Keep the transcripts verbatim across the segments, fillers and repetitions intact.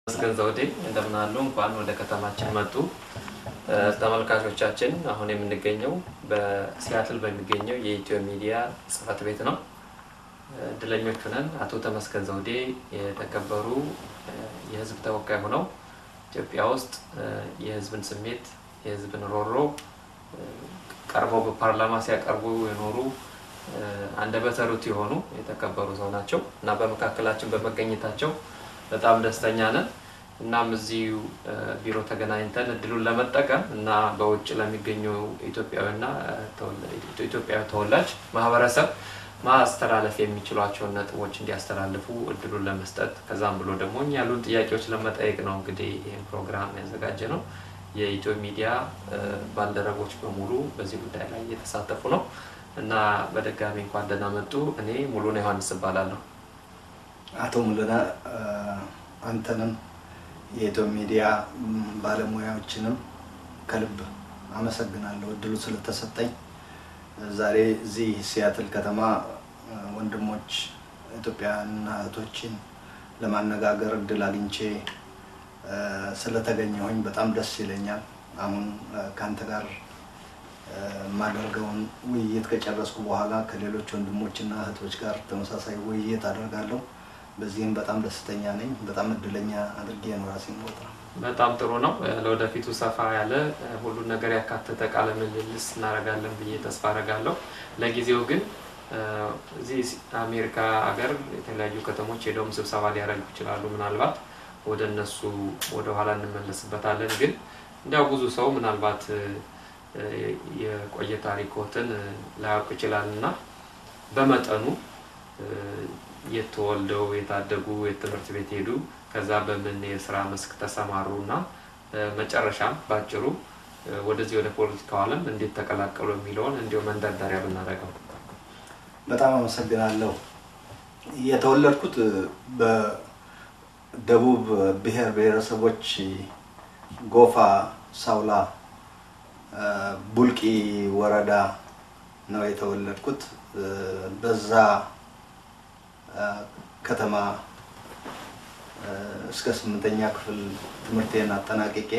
Temesgen Zewde እንደምን አሉ እንኳን ወደ ከተማችን መጡ ተመልካቾቻችን አሁን የምንገኘው በሲያትል በሚገኘው የኢትዮ ሚዲያ ጽፈት ቤት ነው ድለኞች ነን አቶ ተመስገን ዘውዴ የተከበሩ የህዝብ ተወካይ ሆነው ኢትዮጵያ ውስጥ የህዝብን ስሜት የህዝብን ሮሮ ቀርበው በፓርላማ ሲያቀርቡ የኖሩ አንደበተሩት የሆኑ የተከበሩ ሰው ናቸው እና በመካከላችን በመገኘታቸው በጣም ደስተኛ ነን እና እዚሁ ቢሮ ተገናኝተን እድሉን ለመጠቀም እና በውጭ ለሚገኙ ኢትዮጵያውያንና ኢትዮጵያዊ ተወላጅ ማህበረሰብ ማስተላለፍ የሚችሏቸው ነጥቦች እንዲያስተላልፉ እድሉን ለመስጠት ከዛም ብሎ ደግሞ ያሉን ጥያቄዎች ለመጠየቅ ነው እንግዲህ ይሄን ፕሮግራም ያዘጋጀነው የኢትዮ ሚዲያ ባልደረቦች በሙሉ በዚህ ጉዳይ ላይ እየተሳተፉ ነው እና በደጋሚ እንኳን ደህና መጡ እኔ ሙሉነህ ዮሐንስ እባላለሁ አቶ ሙሉነህ አንተንም የኢትዮ ሚዲያ ባለሙያዎችንም ከልብ አመሰግናለሁ እድሉ ስለተሰጠኝ ዛሬ እዚህ ሲያትል ከተማ ወንድሞች ኢትዮጵያውያንና እህቶችን ለማነጋገር እድል አግኝቼ ስለተገኘሁኝ በጣም ደስ ይለኛል አሁን ካንተ ጋር ማደርገውን ውይይት ከጨረስኩ በኋላ ከሌሎች ወንድሞችና እህቶች ጋር ተመሳሳይ ውይይት አደርጋለሁ በዚህም በጣም ደስተኛ ነኝ በጣም እድለኛ አድርጌ ነው ራሴን ወጣ በጣም ጥሩ ነው ለወደፊቱ ሰፋ ያለ ሁሉ ነገር ያካተተ ቃለ ምልልስ እናረጋለን ብዬ ተስፋ አረጋለሁ ለጊዜው ግን እዚህ አሜሪካ ሀገር የተለያዩ ከተሞች ሄደው ስብሰባ ሊያደርጉ ይችላሉ ምናልባት ወደነሱ ወደ ኋላ እንመለስበታለን ግን እንዳው ብዙ ሰው ምናልባት የቆየ ታሪኮትን ላያውቅ ይችላልና በመጠኑ የተወልደው የታደጉ የትምህርት ቤት ሄዱ ከዛ በምን የሥራ መስክ ተሰማሩና መጨረሻም ባጭሩ ወደዚህ ወደ ፖለቲካው ዓለም እንዴት ተቀላቀሉ የሚለውን እንዲው መንደርደሪያ ብናደርገው በጣም አመሰግናለሁ የተወለድኩት በደቡብ ብሔር ብሔረሰቦች ጎፋ ሳውላ ቡልቂ ወረዳ ነው የተወለድኩት በዛ ከተማ እስከ ስምንተኛ ክፍል ትምህርቴን አጠናቅቄ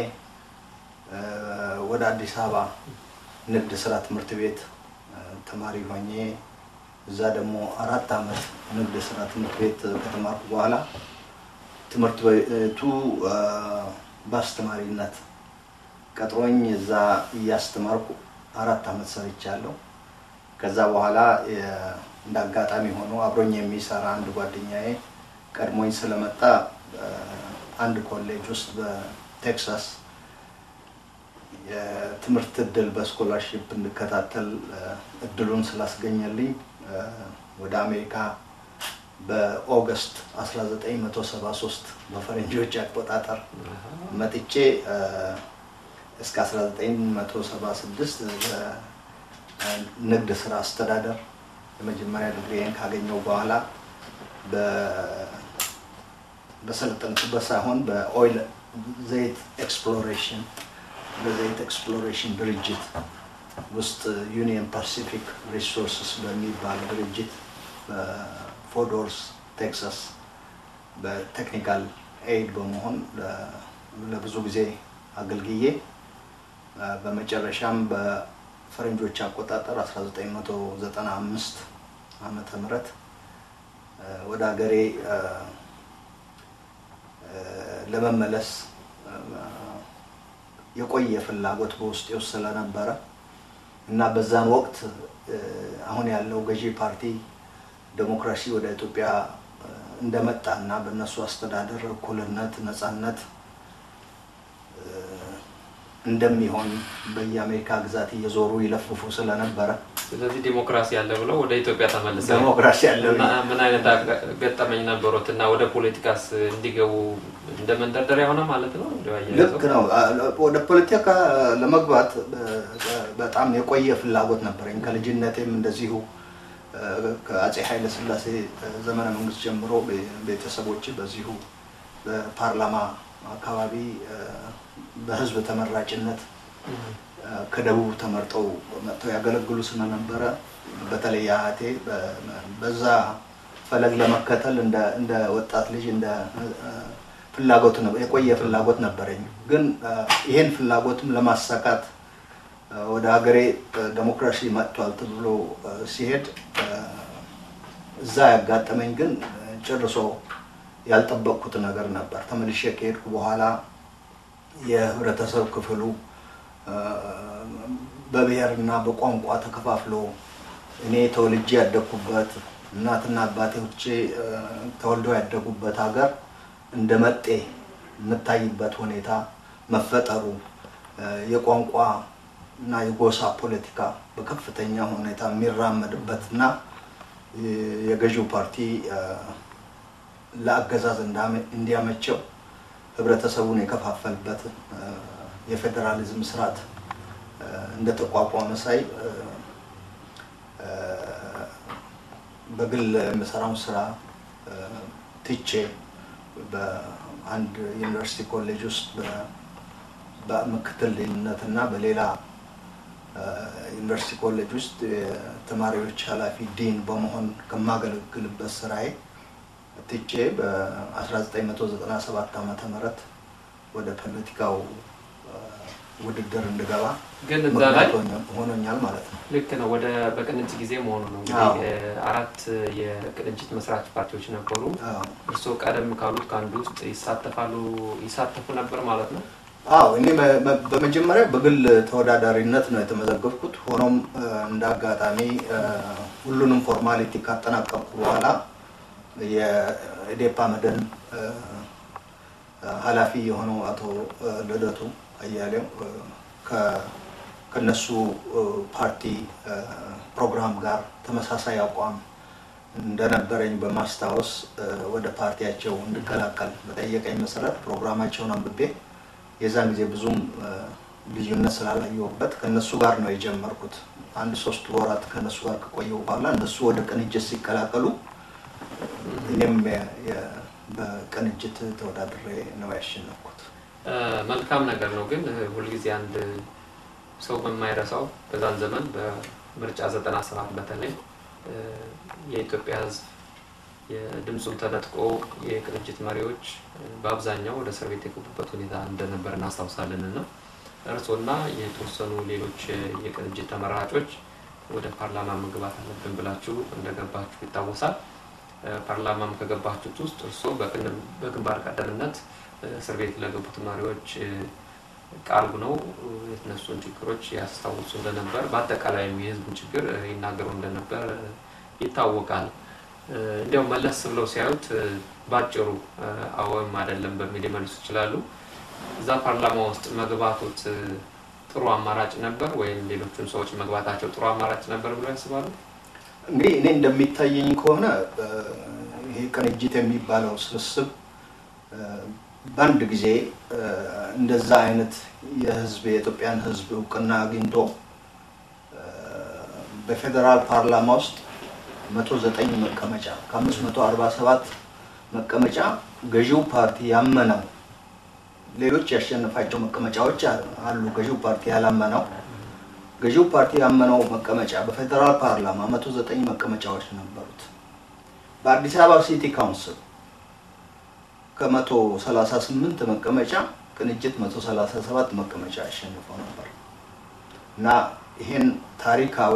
ወደ አዲስ አበባ ንግድ ስራ ትምህርት ቤት ተማሪ ሆኜ እዛ ደግሞ አራት አመት ንግድ ስራ ትምህርት ቤት ከተማርኩ በኋላ ትምህርት ቤቱ በአስተማሪነት ቀጥሮኝ እዛ ያስተማርኩ አራት አመት ሰርቻለሁ ከዛ በኋላ እንዳጋጣሚ ሆኖ አብሮኝ የሚሰራ አንድ ጓደኛዬ ቀድሞኝ ስለመጣ አንድ ኮሌጅ ውስጥ በቴክሳስ የትምህርት እድል በስኮላርሺፕ እንድከታተል እድሉን ስላስገኘልኝ ወደ አሜሪካ በኦገስት አስራ ዘጠኝ መቶ ሰባ ሶስት በፈረንጆች አቆጣጠር መጥቼ እስከ አስራ ዘጠኝ መቶ ሰባ ስድስት ንግድ ስራ አስተዳደር የመጀመሪያ ዲግሪዬን ካገኘው በኋላ በ በሰለጠንኩበት ሳይሆን በኦይል ዘይት ኤክስፕሎሬሽን በዘይት ኤክስፕሎሬሽን ድርጅት ውስጥ ዩኒየን ፓሲፊክ ሪሶርስስ በሚባል ድርጅት በፎርት ወርዝ ቴክሳስ በቴክኒካል ኤድ በመሆን ለብዙ ጊዜ አገልግዬ በመጨረሻም በፈረንጆች አቆጣጠር አስራ ዘጠኝ መቶ ዘጠና አምስት ዓመተ ምህረት ወደ ሀገሬ ለመመለስ የቆየ ፍላጎት በውስጤ ውስጥ ስለነበረ እና በዛን ወቅት አሁን ያለው ገዢ ፓርቲ ዲሞክራሲ ወደ ኢትዮጵያ እንደመጣና በእነሱ አስተዳደር እኩልነት ነፃነት እንደሚሆን በየአሜሪካ ግዛት እየዞሩ ይለፍፉ ስለነበረ ስለዚህ ዲሞክራሲ ያለ ብለው ወደ ኢትዮጵያ ተመለሰው ዲሞክራሲ ያለ ምን አይነት ገጠመኝ ነበሩትና ወደ ፖለቲካስ እንዲገቡ እንደመንደርደሪያ ሆነ ማለት ነው ልክ ነው ወደ ፖለቲካ ለመግባት በጣም የቆየ ፍላጎት ነበርኝ ከልጅነቴም እንደዚሁ ከአጼ ኃይለ ሥላሴ ዘመነ መንግስት ጀምሮ ቤተሰቦች በዚሁ በፓርላማ አካባቢ በህዝብ ተመራጭነት ከደቡብ ተመርጠው መጥተው ያገለግሉ ስለነበረ በተለይ ያቴ በዛ ፈለግ ለመከተል እንደ እንደ ወጣት ልጅ እንደ ፍላጎት ነው የቆየ ፍላጎት ነበረኝ ግን ይሄን ፍላጎትም ለማሳካት ወደ ሀገሬ ዲሞክራሲ መጥቷል ተብሎ ሲሄድ እዛ ያጋጠመኝ ግን ጨርሶ ያልጠበቅኩት ነገር ነበር ተመልሼ ከሄድኩ በኋላ የህብረተሰብ ክፍሉ በብሔርና በቋንቋ ተከፋፍሎ እኔ ተወልጄ ያደኩበት እናትና አባቴዎቼ ተወልደው ያደጉበት ሀገር እንደመጤ መታይበት ሁኔታ መፈጠሩ የቋንቋ እና የጎሳ ፖለቲካ በከፍተኛ ሁኔታ የሚራመድበትና የገዢው ፓርቲ ለአገዛዝ እንዲያመቸው ህብረተሰቡን የከፋፈልበት የፌደራሊዝም ስርዓት እንደተቋቋመ ሳይ በግል መስራም ስራ ትቼ በአንድ ዩኒቨርሲቲ ኮሌጅ ውስጥ በምክትል ዲንነትና በሌላ ዩኒቨርሲቲ ኮሌጅ ውስጥ ተማሪዎች ኃላፊ ዲን በመሆን ከማገለግልበት ስራዬ ትቼ በ1997 ዓመተ ምህረት ወደ ፖለቲካው ውድድር እንደገባ ግን እዛ ላይ ሆኖኛል ማለት ነው ልክ ነው ወደ በቅንጅት ጊዜ መሆኑ ነው እንግዲህ አራት የቅንጅት መስራች ፓርቲዎች ነበሩ እርሶ ቀደም ካሉት ካንዱ ውስጥ ይሳተፋሉ ይሳተፉ ነበር ማለት ነው አዎ እኔ በመጀመሪያ በግል ተወዳዳሪነት ነው የተመዘገብኩት ሆኖም እንዳጋጣሚ ሁሉንም ፎርማሊቲ ካጠናቀቅኩ በኋላ የኢዴፓ መደን ኃላፊ የሆነው አቶ ልደቱ አያሌው ከነሱ ፓርቲ ፕሮግራም ጋር ተመሳሳይ አቋም እንደነበረኝ በማስታወስ ወደ ፓርቲያቸው እንድቀላቀል በጠየቀኝ መሰረት ፕሮግራማቸውን አንብቤ የዛን ጊዜ ብዙም ልዩነት ስላላየሁበት ከነሱ ጋር ነው የጀመርኩት አንድ ሶስት ወራት ከነሱ ጋር ከቆየሁ በኋላ እነሱ ወደ ቅንጅት ሲቀላቀሉ እኔም በቅንጅት ተወዳድሬ ነው ያሸነፍኩት መልካም ነገር ነው ግን ሁሉ ጊዜ አንድ ሰው በማይረሳው በዛን ዘመን በምርጫ ዘጠና ሰባት በተለይ የኢትዮጵያ ህዝብ የድምጹን ተነጥቆ የቅንጅት መሪዎች በአብዛኛው ወደ እስር ቤት የገቡበት ሁኔታ እንደነበር እናስታውሳለንና እርሶና የተወሰኑ ሌሎች የቅንጅት ተመራጮች ወደ ፓርላማ መግባት አለብን ብላችሁ እንደገባችሁ ይታወሳል ፓርላማም ከገባችሁት ውስጥ እርሶ በግንባር ቀደምነት እስር ቤት ለገቡት መሪዎች ቃል ነው የተነሱን ችግሮች ያስታውሱ እንደነበር በአጠቃላይ የህዝቡን ችግር ይናገሩ እንደነበር ይታወቃል እንደው መለስ ብለው ሲያዩት ባጭሩ አወም አይደለም በሚል መልሱ ይችላሉ እዛ ፓርላማ ውስጥ መግባቱት ጥሩ አማራጭ ነበር ወይም ሌሎችም ሰዎች መግባታቸው ጥሩ አማራጭ ነበር ብለው ያስባሉ እንግዲህ እኔ እንደሚታየኝ ከሆነ ይሄ ቅንጅት የሚባለው ስብስብ በአንድ ጊዜ እንደዛ አይነት የህዝብ የኢትዮጵያን ህዝብ እውቅና አግኝቶ በፌደራል ፓርላማ ውስጥ መቶ ዘጠኝ መቀመጫ ከአምስት መቶ አርባ ሰባት መቀመጫ ገዢው ፓርቲ ያመነው ሌሎች ያሸነፋቸው መቀመጫዎች አሉ ገዢው ፓርቲ ያላመነው ገዢው ፓርቲ ያመነው መቀመጫ በፌደራል ፓርላማ መቶ ዘጠኝ መቀመጫዎች ነበሩት በአዲስ አበባ ሲቲ ካውንስል ከመቶ ሰላሳ ስምንት መቀመጫ ቅንጅት መቶ ሰላሳ ሰባት መቀመጫ አሸንፈው ነበር እና ይሄን ታሪካዊ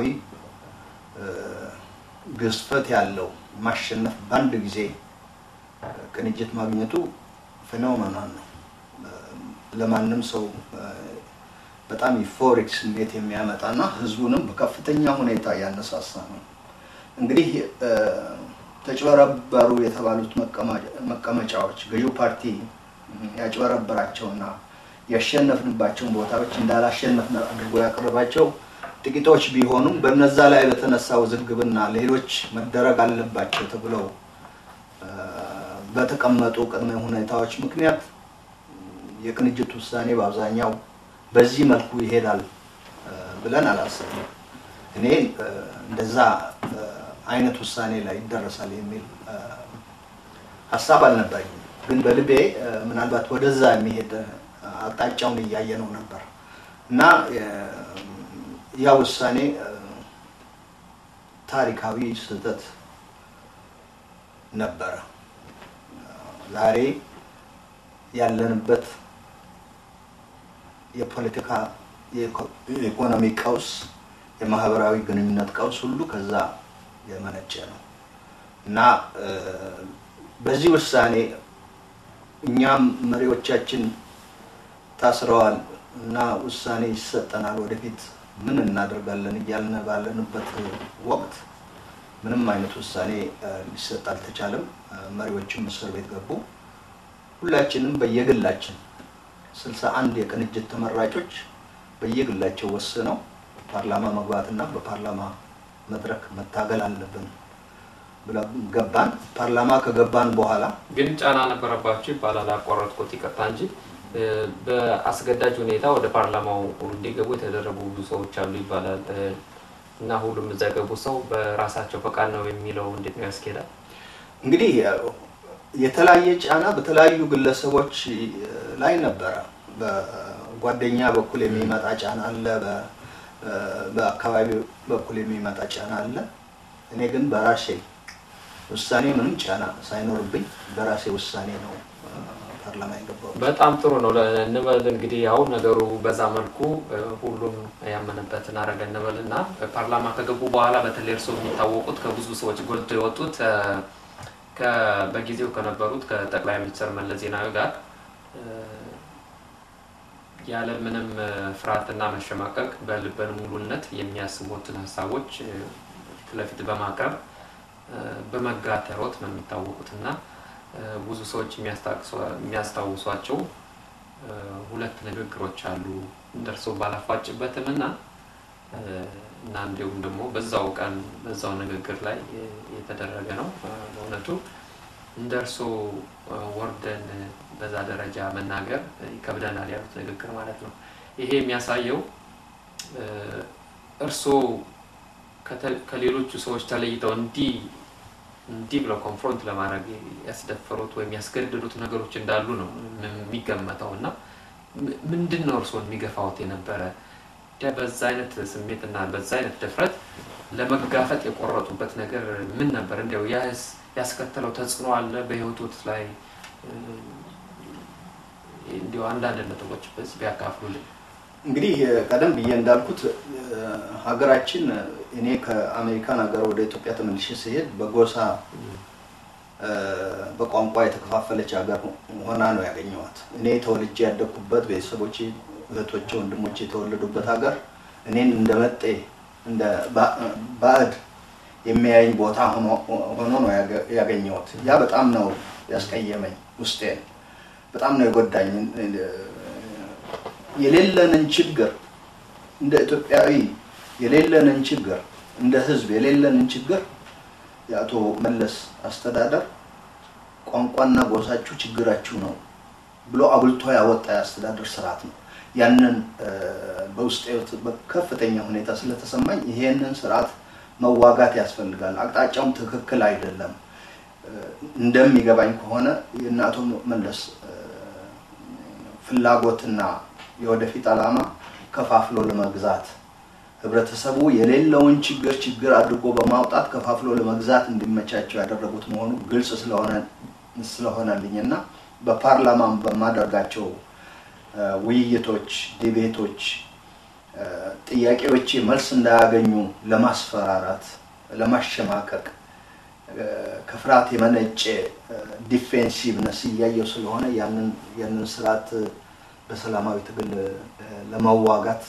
ግዝፈት ያለው ማሸነፍ ባንድ ጊዜ ቅንጅት ማግኘቱ ፌኖሜናል ነው ለማንም ሰው በጣም ዩፎሪክ ስሜት የሚያመጣና ህዝቡንም በከፍተኛ ሁኔታ ያነሳሳ ነው እንግዲህ ተጭበረበሩ የተባሉት መቀመጫዎች ገዢው ፓርቲ ያጭበረበራቸውና ያሸነፍንባቸው ቦታዎች እንዳላሸነፍን አድርጎ ያቀርባቸው ጥቂቶች ቢሆኑም በእነዛ ላይ በተነሳው ዝግብና ሌሎች መደረግ አለባቸው ተብለው በተቀመጡ ቅድመ ሁኔታዎች ምክንያት የቅንጅት ውሳኔ በአብዛኛው በዚህ መልኩ ይሄዳል ብለን አላሰብንም እኔ እንደዛ አይነት ውሳኔ ላይ ይደረሳል የሚል ሐሳብ አልነበረኝም ግን በልቤ ምናልባት ወደዛ የሚሄድ አጣጫውን እያየነው ነበር እና ያ ውሳኔ ታሪካዊ ስህተት ነበር ዛሬ ያለንበት የፖለቲካ የኢኮኖሚ ቀውስ የማህበራዊ ግንኙነት ቀውስ ሁሉ ከዛ የመነጨ ነው እና በዚህ ውሳኔ እኛም መሪዎቻችን ታስረዋል እና ውሳኔ ይሰጠናል ወደፊት ምን እናደርጋለን እያልን ባለንበት ወቅት ምንም አይነት ውሳኔ ሊሰጥ አልተቻለም መሪዎችም እስር ቤት ገቡ ሁላችንም በየግላችን ስልሳ አንድ የቅንጅት ተመራጮች በየግላቸው ወስነው ፓርላማ መግባትና በፓርላማ መድረክ መታገል አለብን ብለን ገባን ፓርላማ ከገባን በኋላ ግን ጫና ነበረባችሁ ይባላል አቋረጥኩት ይቀጣ እንጂ በአስገዳጅ ሁኔታ ወደ ፓርላማው እንዲገቡ የተደረጉ ብዙ ሰዎች አሉ ይባላል እና ሁሉም ዘገቡ ሰው በራሳቸው ፈቃድ ነው የሚለው እንዴት ነው ያስኬዳል እንግዲህ የተለያየ ጫና በተለያዩ ግለሰቦች ላይ ነበር በጓደኛ በኩል የሚመጣ ጫና አለ በአካባቢው በኩል የሚመጣ ጫና አለ እኔ ግን በራሴ ውሳኔ ምንም ጫና ሳይኖርብኝ በራሴ ውሳኔ ነው ፓርላማ የገባው በጣም ጥሩ ነው ለነበል እንግዲህ ያው ነገሩ በዛ መልኩ ሁሉም ያመነበትን አረገን ነበልና ፓርላማ ከገቡ በኋላ በተለይ እርሶ የሚታወቁት ከብዙ ሰዎች ጎልቶ የወጡት ከበጊዜው ከነበሩት ከጠቅላይ ሚኒስትር መለስ ዜናዊ ጋር ያለ ምንም ፍርሃትና መሸማቀቅ በልበን ሙሉነት የሚያስቡትን ሐሳቦች ለፊት በማቅረብ በመጋተሮት ነው የሚታወቁትና ብዙ ሰዎች የሚያስታውሷቸው ሁለት ንግግሮች አሉ እንደርሶ ባላፋጭበትምና እና እንደውም ደግሞ በዛው ቀን በዛው ንግግር ላይ የተደረገ ነው በእውነቱ እንደርሶ ወርደን በዛ ደረጃ መናገር ይከብደናል ያሉት ንግግር ማለት ነው ይሄ የሚያሳየው እርሶ ከሌሎቹ ሰዎች ተለይተው እንዲ እንዲ ብለው ኮንፍሮንት ለማድረግ ያስደፈሩት ወይ ያስገድዱት ነገሮች እንዳሉ ነው የሚገመተውና ምንድነው እርሶን የሚገፋውት የነበረ በዛ አይነት ስሜትና በዛ አይነት ድፍረት ለመጋፈጥ የቆረጡበት ነገር ምን ነበር እንደው ያስ ያስከተለው ተጽዕኖ አለ በህይወቶት ላይ እንደው አንዳንድ ነጥቦች በዚህ ቢያካፍሉልን እንግዲህ ቀደም ብዬ እንዳልኩት ሀገራችን እኔ ከአሜሪካን ሀገር ወደ ኢትዮጵያ ተመልሼ ሲሄድ በጎሳ በቋንቋ የተከፋፈለች ሀገር ሆና ነው ያገኘኋት እኔ ተወልጄ ያደኩበት ቤተሰቦቼ እህቶቼ ወንድሞቼ የተወለዱበት ሀገር እኔን እንደመጤ እንደ ባዕድ የሚያየኝ ቦታ ሆኖ ሆኖ ነው ያገኘሁት ያ በጣም ነው ያስቀየመኝ ውስጤን በጣም ነው የጎዳኝ የሌለንን ችግር እንደ ኢትዮጵያዊ የሌለንን ችግር እንደ ህዝብ የሌለንን ችግር ያቶ መለስ አስተዳደር ቋንቋና ጎሳችሁ ችግራችሁ ነው ብሎ አብልቶ ያወጣ ያስተዳደር ስርዓት ነው ያንን በውስጤ በከፍተኛ ሁኔታ ስለተሰማኝ ይሄንን ስርዓት መዋጋት ያስፈልጋል አቅጣጫውም ትክክል አይደለም እንደሚገባኝ ከሆነ የናቶ መለስ ፍላጎትና የወደፊት አላማ ከፋፍሎ ለመግዛት ህብረተሰቡ የሌለውን ችግር ችግር አድርጎ በማውጣት ከፋፍሎ ለመግዛት እንዲመቻቸው ያደረጉት መሆኑ ግልጽ ስለሆነ ስለሆነልኝና በፓርላማም በማደርጋቸው ውይይቶች ዲቤቶች ጥያቄዎች መልስ እንዳያገኙ ለማስፈራራት ለማሸማቀቅ ከፍራት የመነጨ ዲፌንሲቭነስ ያየው ስለሆነ ያንን ያንን ስርዓት በሰላማዊ ትግል ለማዋጋት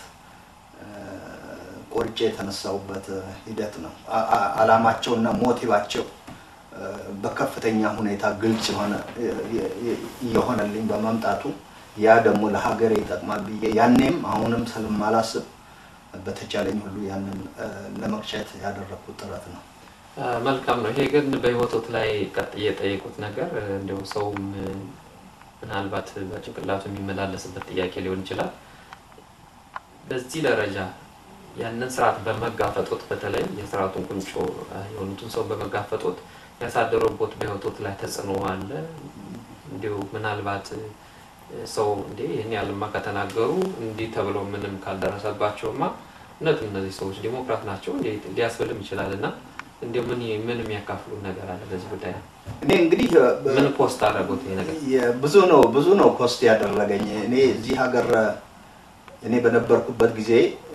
ቆርጬ የተነሳውበት ሂደት ነው አላማቸውና ሞቲቫቸው በከፍተኛ ሁኔታ ግልጽ ሆነ የሆነልኝ በመምጣቱ ያ ደግሞ ለሀገሬ ይጠቅማል ብዬ ያኔም አሁንም ስለማላስብ በተቻለኝ ሁሉ ያንን ለመክሸት ያደረኩት ጥረት ነው መልካም ነው ይሄ ግን በህይወቶት ላይ ቀጥዬ ጠይቁት ነገር እንደው ሰውም ምናልባት በጭንቅላቱ የሚመላለስበት ጥያቄ ሊሆን ይችላል በዚህ ደረጃ ያንን ስርዓት በመጋፈጦት በተለይ የስርዓቱን ቁንጮ የሆኑትን ሰው በመጋፈጦት ያሳደረውበት በህይወቶት ላይ ተጽዕኖ አለ እንደው ምናልባት ሰው እንዴ ይሄን ያለማ ከተናገሩ እንዴ ተብሎ ምንም ካልደረሰባቸውማ እነዚህ እነዚህ ሰዎች ዲሞክራት ናቸው እንዴ ሊያስፈልም ይችላልና እንደው ምን ምን የሚያካፍሉ ነገር አለ በዚህ ጉዳይ እኔ እንግዲህ ምን ፖስት አደረጉት ይሄ ነገር ብዙ ነው ብዙ ነው ኮስት ያደረገኝ እኔ እዚህ ሀገር እኔ በነበርኩበት ጊዜ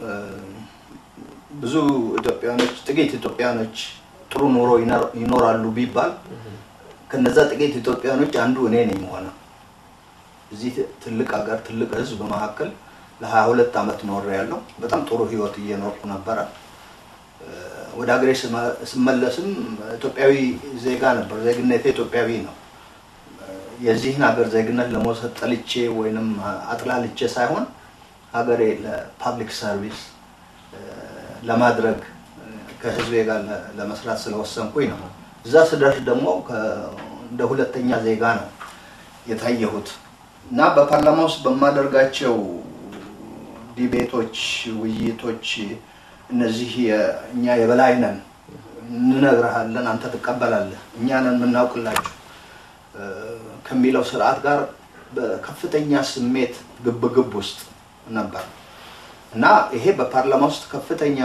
ብዙ ኢትዮጵያኖች ጥቂት ኢትዮጵያኖች ጥሩ ኑሮ ይኖራሉ ቢባል ከነዛ ጥቂት ኢትዮጵያኖች አንዱ እኔ ነኝ ማለት እዚህ ትልቅ ሀገር ትልቅ ህዝብ በመሐከል ለ22 አመት ኖር ያለው በጣም ጥሩ ህይወት እየኖርኩ ነበር ወደ ሀገሬ ስመለስም ኢትዮጵያዊ ዜጋ ነበር ዜግነቴ ኢትዮጵያዊ ነው የዚህን ሀገር ዜግነት ለመውሰድ ጠልቼ ወይንም አጥላልቼ ሳይሆን ሀገሬ ለፐብሊክ ሰርቪስ ለማድረግ ከህዝቤ ጋር ለመስራት ስለወሰንኩኝ ነው እዛ ስደርስ ደግሞ እንደ ሁለተኛ ዜጋ ነው የታየሁት እና በፓርላማ ውስጥ በማደርጋቸው ዲቤቶች ውይይቶች እነዚህ እኛ የበላይ ነን እንነግርሃለን አንተ ተቀበላለህ እኛ ነን ምናውቅላችሁ ከሚለው ስርዓት ጋር በከፍተኛ ስሜት ግብግብ ውስጥ ነበር እና ይሄ በፓርላማ ውስጥ ከፍተኛ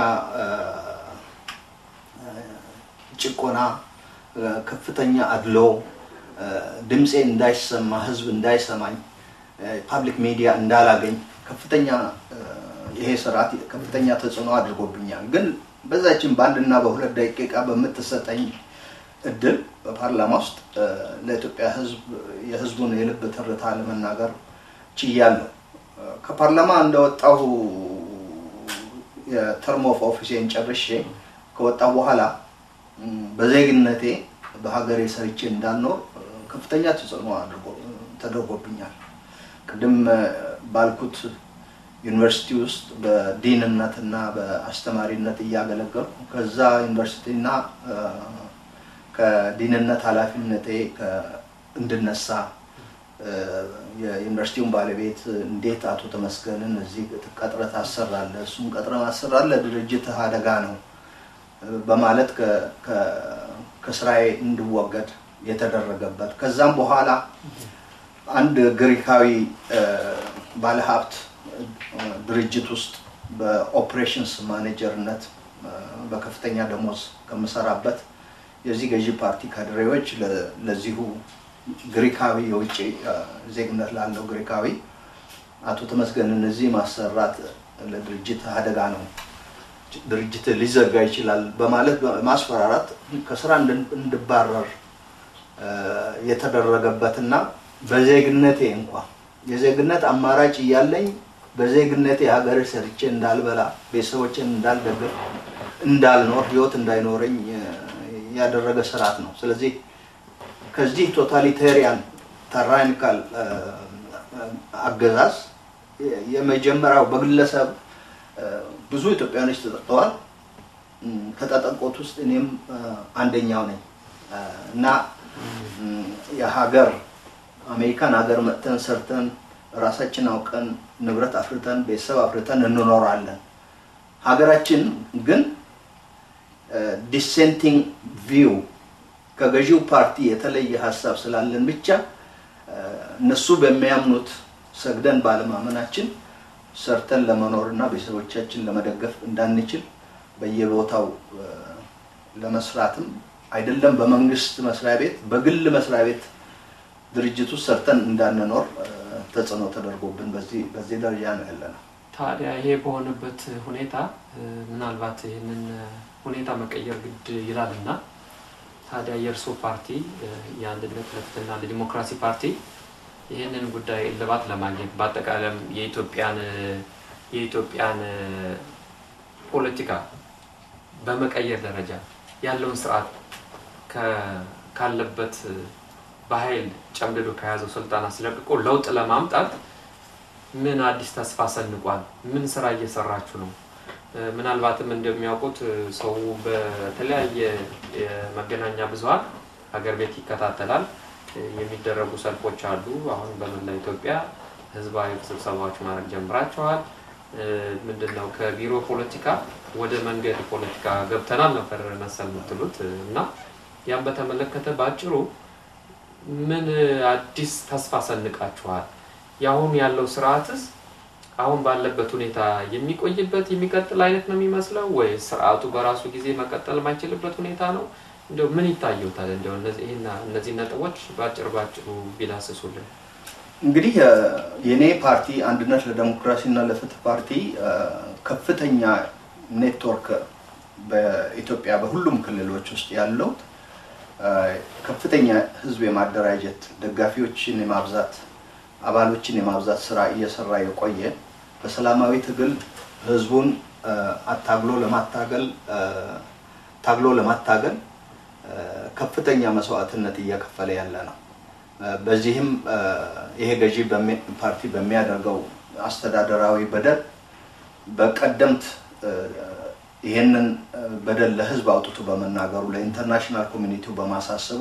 ጭቆና ከፍተኛ አድሎ ድምጼ እንዳይሰማ ህዝብ እንዳይሰማኝ ፐብሊክ ሚዲያ እንዳላገኝ ከፍተኛ ይሄ ስርዓት ከፍተኛ ተጽዕኖ አድርጎብኛል ግን በዛችን ባንድና በሁለት ደቂቃ በመተሰጠኝ እድል በፓርላማ ውስጥ ለኢትዮጵያ ህዝብ የህዝቡን የልብ ትርታ ለመናገር ችያለሁ ከፓርላማ እንደወጣሁ የተርም ኦፍ ኦፊሴን ጨርሼ ከወጣሁ በኋላ በዜግነቴ በሀገሬ ሰርቼ እንዳልኖር ከፍተኛ ተጽዕኖ አድርጎ ተደርጎብኛል ቅድም ባልኩት ዩኒቨርሲቲ ውስጥ በዲንነትና በአስተማሪነት እያገለገልኩ ከዛ ዩኒቨርሲቲና ከዲንነት ኃላፊነቴ እንድነሳ የዩኒቨርሲቲውን ባለቤት እንዴት አቶ ተመስገንን እዚህ ተቀጥረህ ታሰራለህ እሱን ቀጥረህ ማሰራለህ ድርጅት አደጋ ነው በማለት ከ ከስራዬ እንድወገድ የተደረገበት ከዛም በኋላ አንድ ግሪካዊ ባለሀብት ድርጅት ውስጥ በኦፕሬሽንስ ማኔጀርነት በከፍተኛ ደሞዝ ከመሰራበት የዚህ ገዢ ፓርቲ ካድሬዎች ለዚሁ ግሪካዊ የውጪ ዜግነት ላለው ግሪካዊ አቶ ተመስገንን እዚህ ማሰራት ለድርጅት አደጋ ነው ድርጅት ሊዘጋ ይችላል በማለት ማስፈራራት ከስራ እንድባረር የተደረገበትና በዜግነቴ እንኳን የዜግነት አማራጭ ያለኝ በዜግነቴ ሀገር ሰርቼ እንዳልበላ ቤተሰቦቼን እንዳልደግፍ እንዳልኖር ህይወት እንዳይኖረኝ ያደረገ ስርዓት ነው ስለዚህ ከዚህ ቶታሊታሪያን ታራኒካል አገዛዝ የመጀመሪያው በግለሰብ ብዙ ኢትዮጵያኖች ተጠቅተዋል ከተጠቆት ውስጥ እኔም አንደኛው ነኝ እና የሀገር አሜሪካን ሀገር መተን ሰርተን ራሳችን አውቀን ንብረት አፍርተን ቤተሰብ አፍርተን እንኖራለን ሀገራችን ግን ዲሴንቲንግ ቪው ከገዢው ፓርቲ የተለየ ሐሳብ ስላለን ብቻ እነሱ በሚያምኑት ሰግደን ባለማመናችን ሰርተን ለመኖርና ቤተሰቦቻችን ለመደገፍ እንዳንችል በየቦታው ለመስራትም አይደለም በመንግስት መስሪያ ቤት በግል መስሪያ ቤት ድርጅቱ ሰርተን እንዳንኖር ተጽዕኖ ተደርጎብን በዚህ በዚህ ደረጃ ነው ያለነው ታዲያ ይሄ በሆነበት ሁኔታ ምናልባት ይሄንን ሁኔታ መቀየር ግድ ይላልና ታዲያ የርሶ ፓርቲ የአንድነት ለፍትህና ለዲሞክራሲ ፓርቲ ይሄንን ጉዳይ እልባት ለማግኘት በአጠቃላይም የኢትዮጵያን የኢትዮጵያን ፖለቲካ በመቀየር ደረጃ ያለውን ስርዓት ካለበት በኃይል ጨምድዶ ከያዘው ስልጣን አስለቅቆ ለውጥ ለማምጣት ምን አዲስ ተስፋ ሰንቋል ምን ስራ እየሰራችሁ ነው ምናልባትም እንደሚያውቁት ሰው በተለያየ የመገናኛ ብዙሃን ሀገር ቤት ይከታተላል የሚደረጉ ሰልፎች አሉ አሁን በመላ ኢትዮጵያ ህዝባዊ ስብሰባዎች ማድረግ ጀምራቸዋል ምንድነው ከቢሮ ፖለቲካ ወደ መንገድ ፖለቲካ ገብተናል ነበር መሰል ምትሉት እና ያን በተመለከተ ባጭሩ ምን አዲስ ተስፋ ሰንቃችኋል ያሁን ያለው ስርዓትስ አሁን ባለበት ሁኔታ የሚቆይበት የሚቀጥል አይነት ነው የሚመስለው ወይ ስርዓቱ በራሱ ጊዜ መቀጠል የማይችልበት ሁኔታ ነው እንደው ምን ይታየውታል እንደው እነዚህና እነዚህ ነጥቦች ባጭር ባጭሩ ቢላስሱልን እንግዲህ የኔ ፓርቲ አንድነት ለዲሞክራሲና ለፍትህ ፓርቲ ከፍተኛ ኔትወርክ በኢትዮጵያ በሁሉም ክልሎች ውስጥ ያለው ከፍተኛ ህዝብ የማደራጀት ደጋፊዎችን የማብዛት አባሎችን የማብዛት ስራ እየሰራ የቆየ በሰላማዊ ትግል ህዝቡን አታግሎ ለማታገል ታግሎ ለማታገል ከፍተኛ መስዋዕትነት እየከፈለ ያለ ነው በዚህም ይሄ ገዢ ፓርቲ በሚያደርገው አስተዳደራዊ በደል በቀደምት ይሄንን በደል ለህዝብ አውጥቶ በመናገሩ ለኢንተርናሽናል ኮሚኒቲው በማሳሰቡ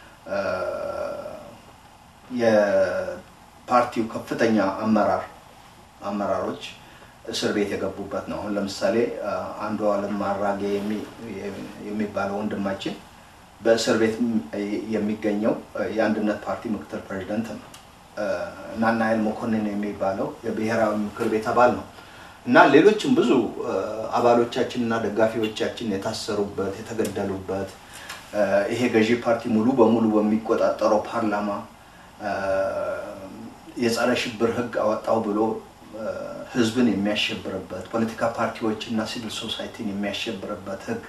የፓርቲው ከፍተኛ አመራር አመራሮች እስር ቤት የገቡበት ነው አሁን ለምሳሌ አንዱ ዓለም ማራጌ የሚባለው ወንድማችን በእስር ቤት የሚገኘው የአንድነት ፓርቲ ምክትል ፕሬዝዳንት ነው ናናኤል መኮንን የሚባለው የብሔራዊ ምክር ቤት አባል ነው እና ሌሎችም ብዙ አባሎቻችንና ደጋፊዎቻችን የታሰሩበት የተገደሉበት ይሄ ገዢ ፓርቲ ሙሉ በሙሉ በሚቆጣጠረው ፓርላማ የጸረ ሽብር ህግ አወጣው ብሎ ህዝብን የሚያሸብርበት ፖለቲካ ፓርቲዎችና ሲቪል ሶሳይቲን የሚያሸብርበት ህግ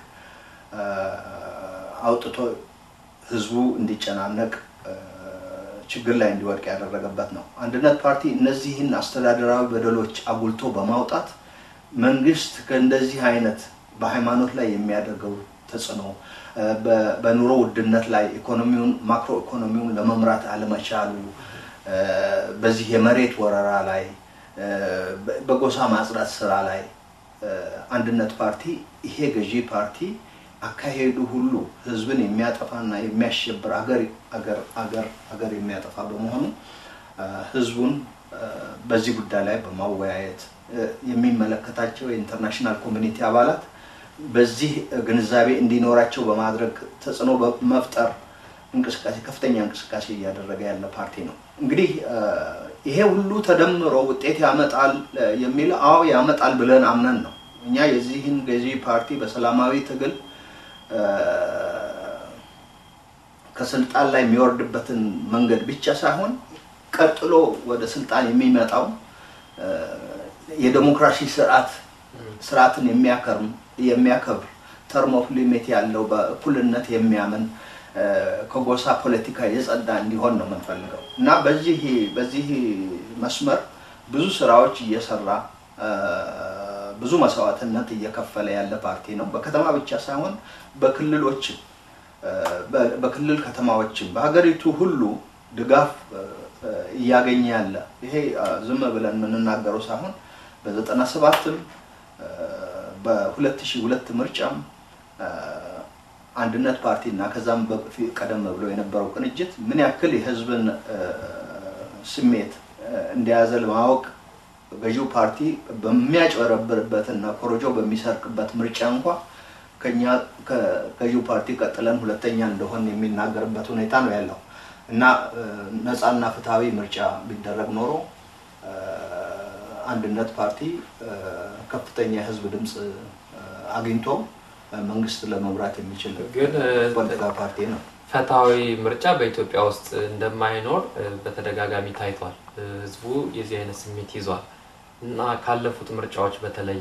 አውጥቶ ህዝቡ እንዲጨናነቅ ችግር ላይ እንዲወድቅ ያደረገበት ነው አንድነት ፓርቲ እነዚህን አስተዳደራዊ በደሎች አጉልቶ በማውጣት መንግስት ከእንደዚህ አይነት በሃይማኖት ላይ የሚያደርገው ተጽዕኖ በኑሮ ውድነት ላይ ኢኮኖሚውን ማክሮ ኢኮኖሚውን ለመምራት አለመቻሉ በዚህ የመሬት ወረራ ላይ በጎሳ ማጽዳት ስራ ላይ አንድነት ፓርቲ ይሄ ገዢ ፓርቲ አካሄዱ ሁሉ ህዝብን የሚያጠፋና የሚያሸብር አገር አገር አገር አገር የሚያጠፋ በመሆኑ ህዝቡን በዚህ ጉዳይ ላይ በማወያየት የሚመለከታቸው የኢንተርናሽናል ኮሚኒቲ አባላት በዚህ ግንዛቤ እንዲኖራቸው በማድረግ ተጽዕኖ በመፍጠር እንቅስቃሴ ከፍተኛ እንቅስቃሴ እያደረገ ያለ ፓርቲ ነው እንግዲህ ይሄ ሁሉ ተደምሮ ውጤት ያመጣል የሚል አው ያመጣል ብለን አምነን ነው እኛ የዚህን ገዢ ፓርቲ በሰላማዊ ትግል ከስልጣን ላይ የሚወርድበትን መንገድ ብቻ ሳይሆን ቀጥሎ ወደ ስልጣን የሚመጣው የዲሞክራሲ ስርዓት ስርዓትን የሚያከርም የሚያከብር ተርም ኦፍ ሊሚት ያለው በእኩልነት የሚያምን ከጎሳ ፖለቲካ የጸዳ እንዲሆን ነው የምንፈልገው እና በዚህ በዚህ መስመር ብዙ ስራዎች እየሰራ ብዙ መስዋዕትነት እየከፈለ ያለ ፓርቲ ነው በከተማ ብቻ ሳይሆን በክልሎች በክልል ከተማዎች በሀገሪቱ ሁሉ ድጋፍ እያገኘ ያለ ይሄ ዝም ብለን ምንናገረው ሳይሆን በ97 በ2002 ምርጫም አንድነት ፓርቲና ከዛም ቀደም ብሎ የነበረው ቅንጅት ምን ያክል የህዝብን ስሜት እንዲያዘ ለማወቅ ገዢው ፓርቲ በሚያጨረብርበትና ኮሮጆ በሚሰርቅበት ምርጫ እንኳን ከኛ ከገዢው ፓርቲ ቀጥለን ሁለተኛ እንደሆነ የሚናገርበት ሁኔታ ነው ያለው እና ነፃና ፍትሃዊ ምርጫ ቢደረግ ኖሮ አንድነት ፓርቲ ከፍተኛ ህዝብ ድምጽ አግኝቶ መንግስት ለመምራት የሚችል ግን ፖለቲካ ፓርቲ ነው ፍትሃዊ ምርጫ በኢትዮጵያ ውስጥ እንደማይኖር በተደጋጋሚ ታይቷል ህዝቡ የዚህ አይነት ስሜት ይዟል እና ካለፉት ምርጫዎች በተለየ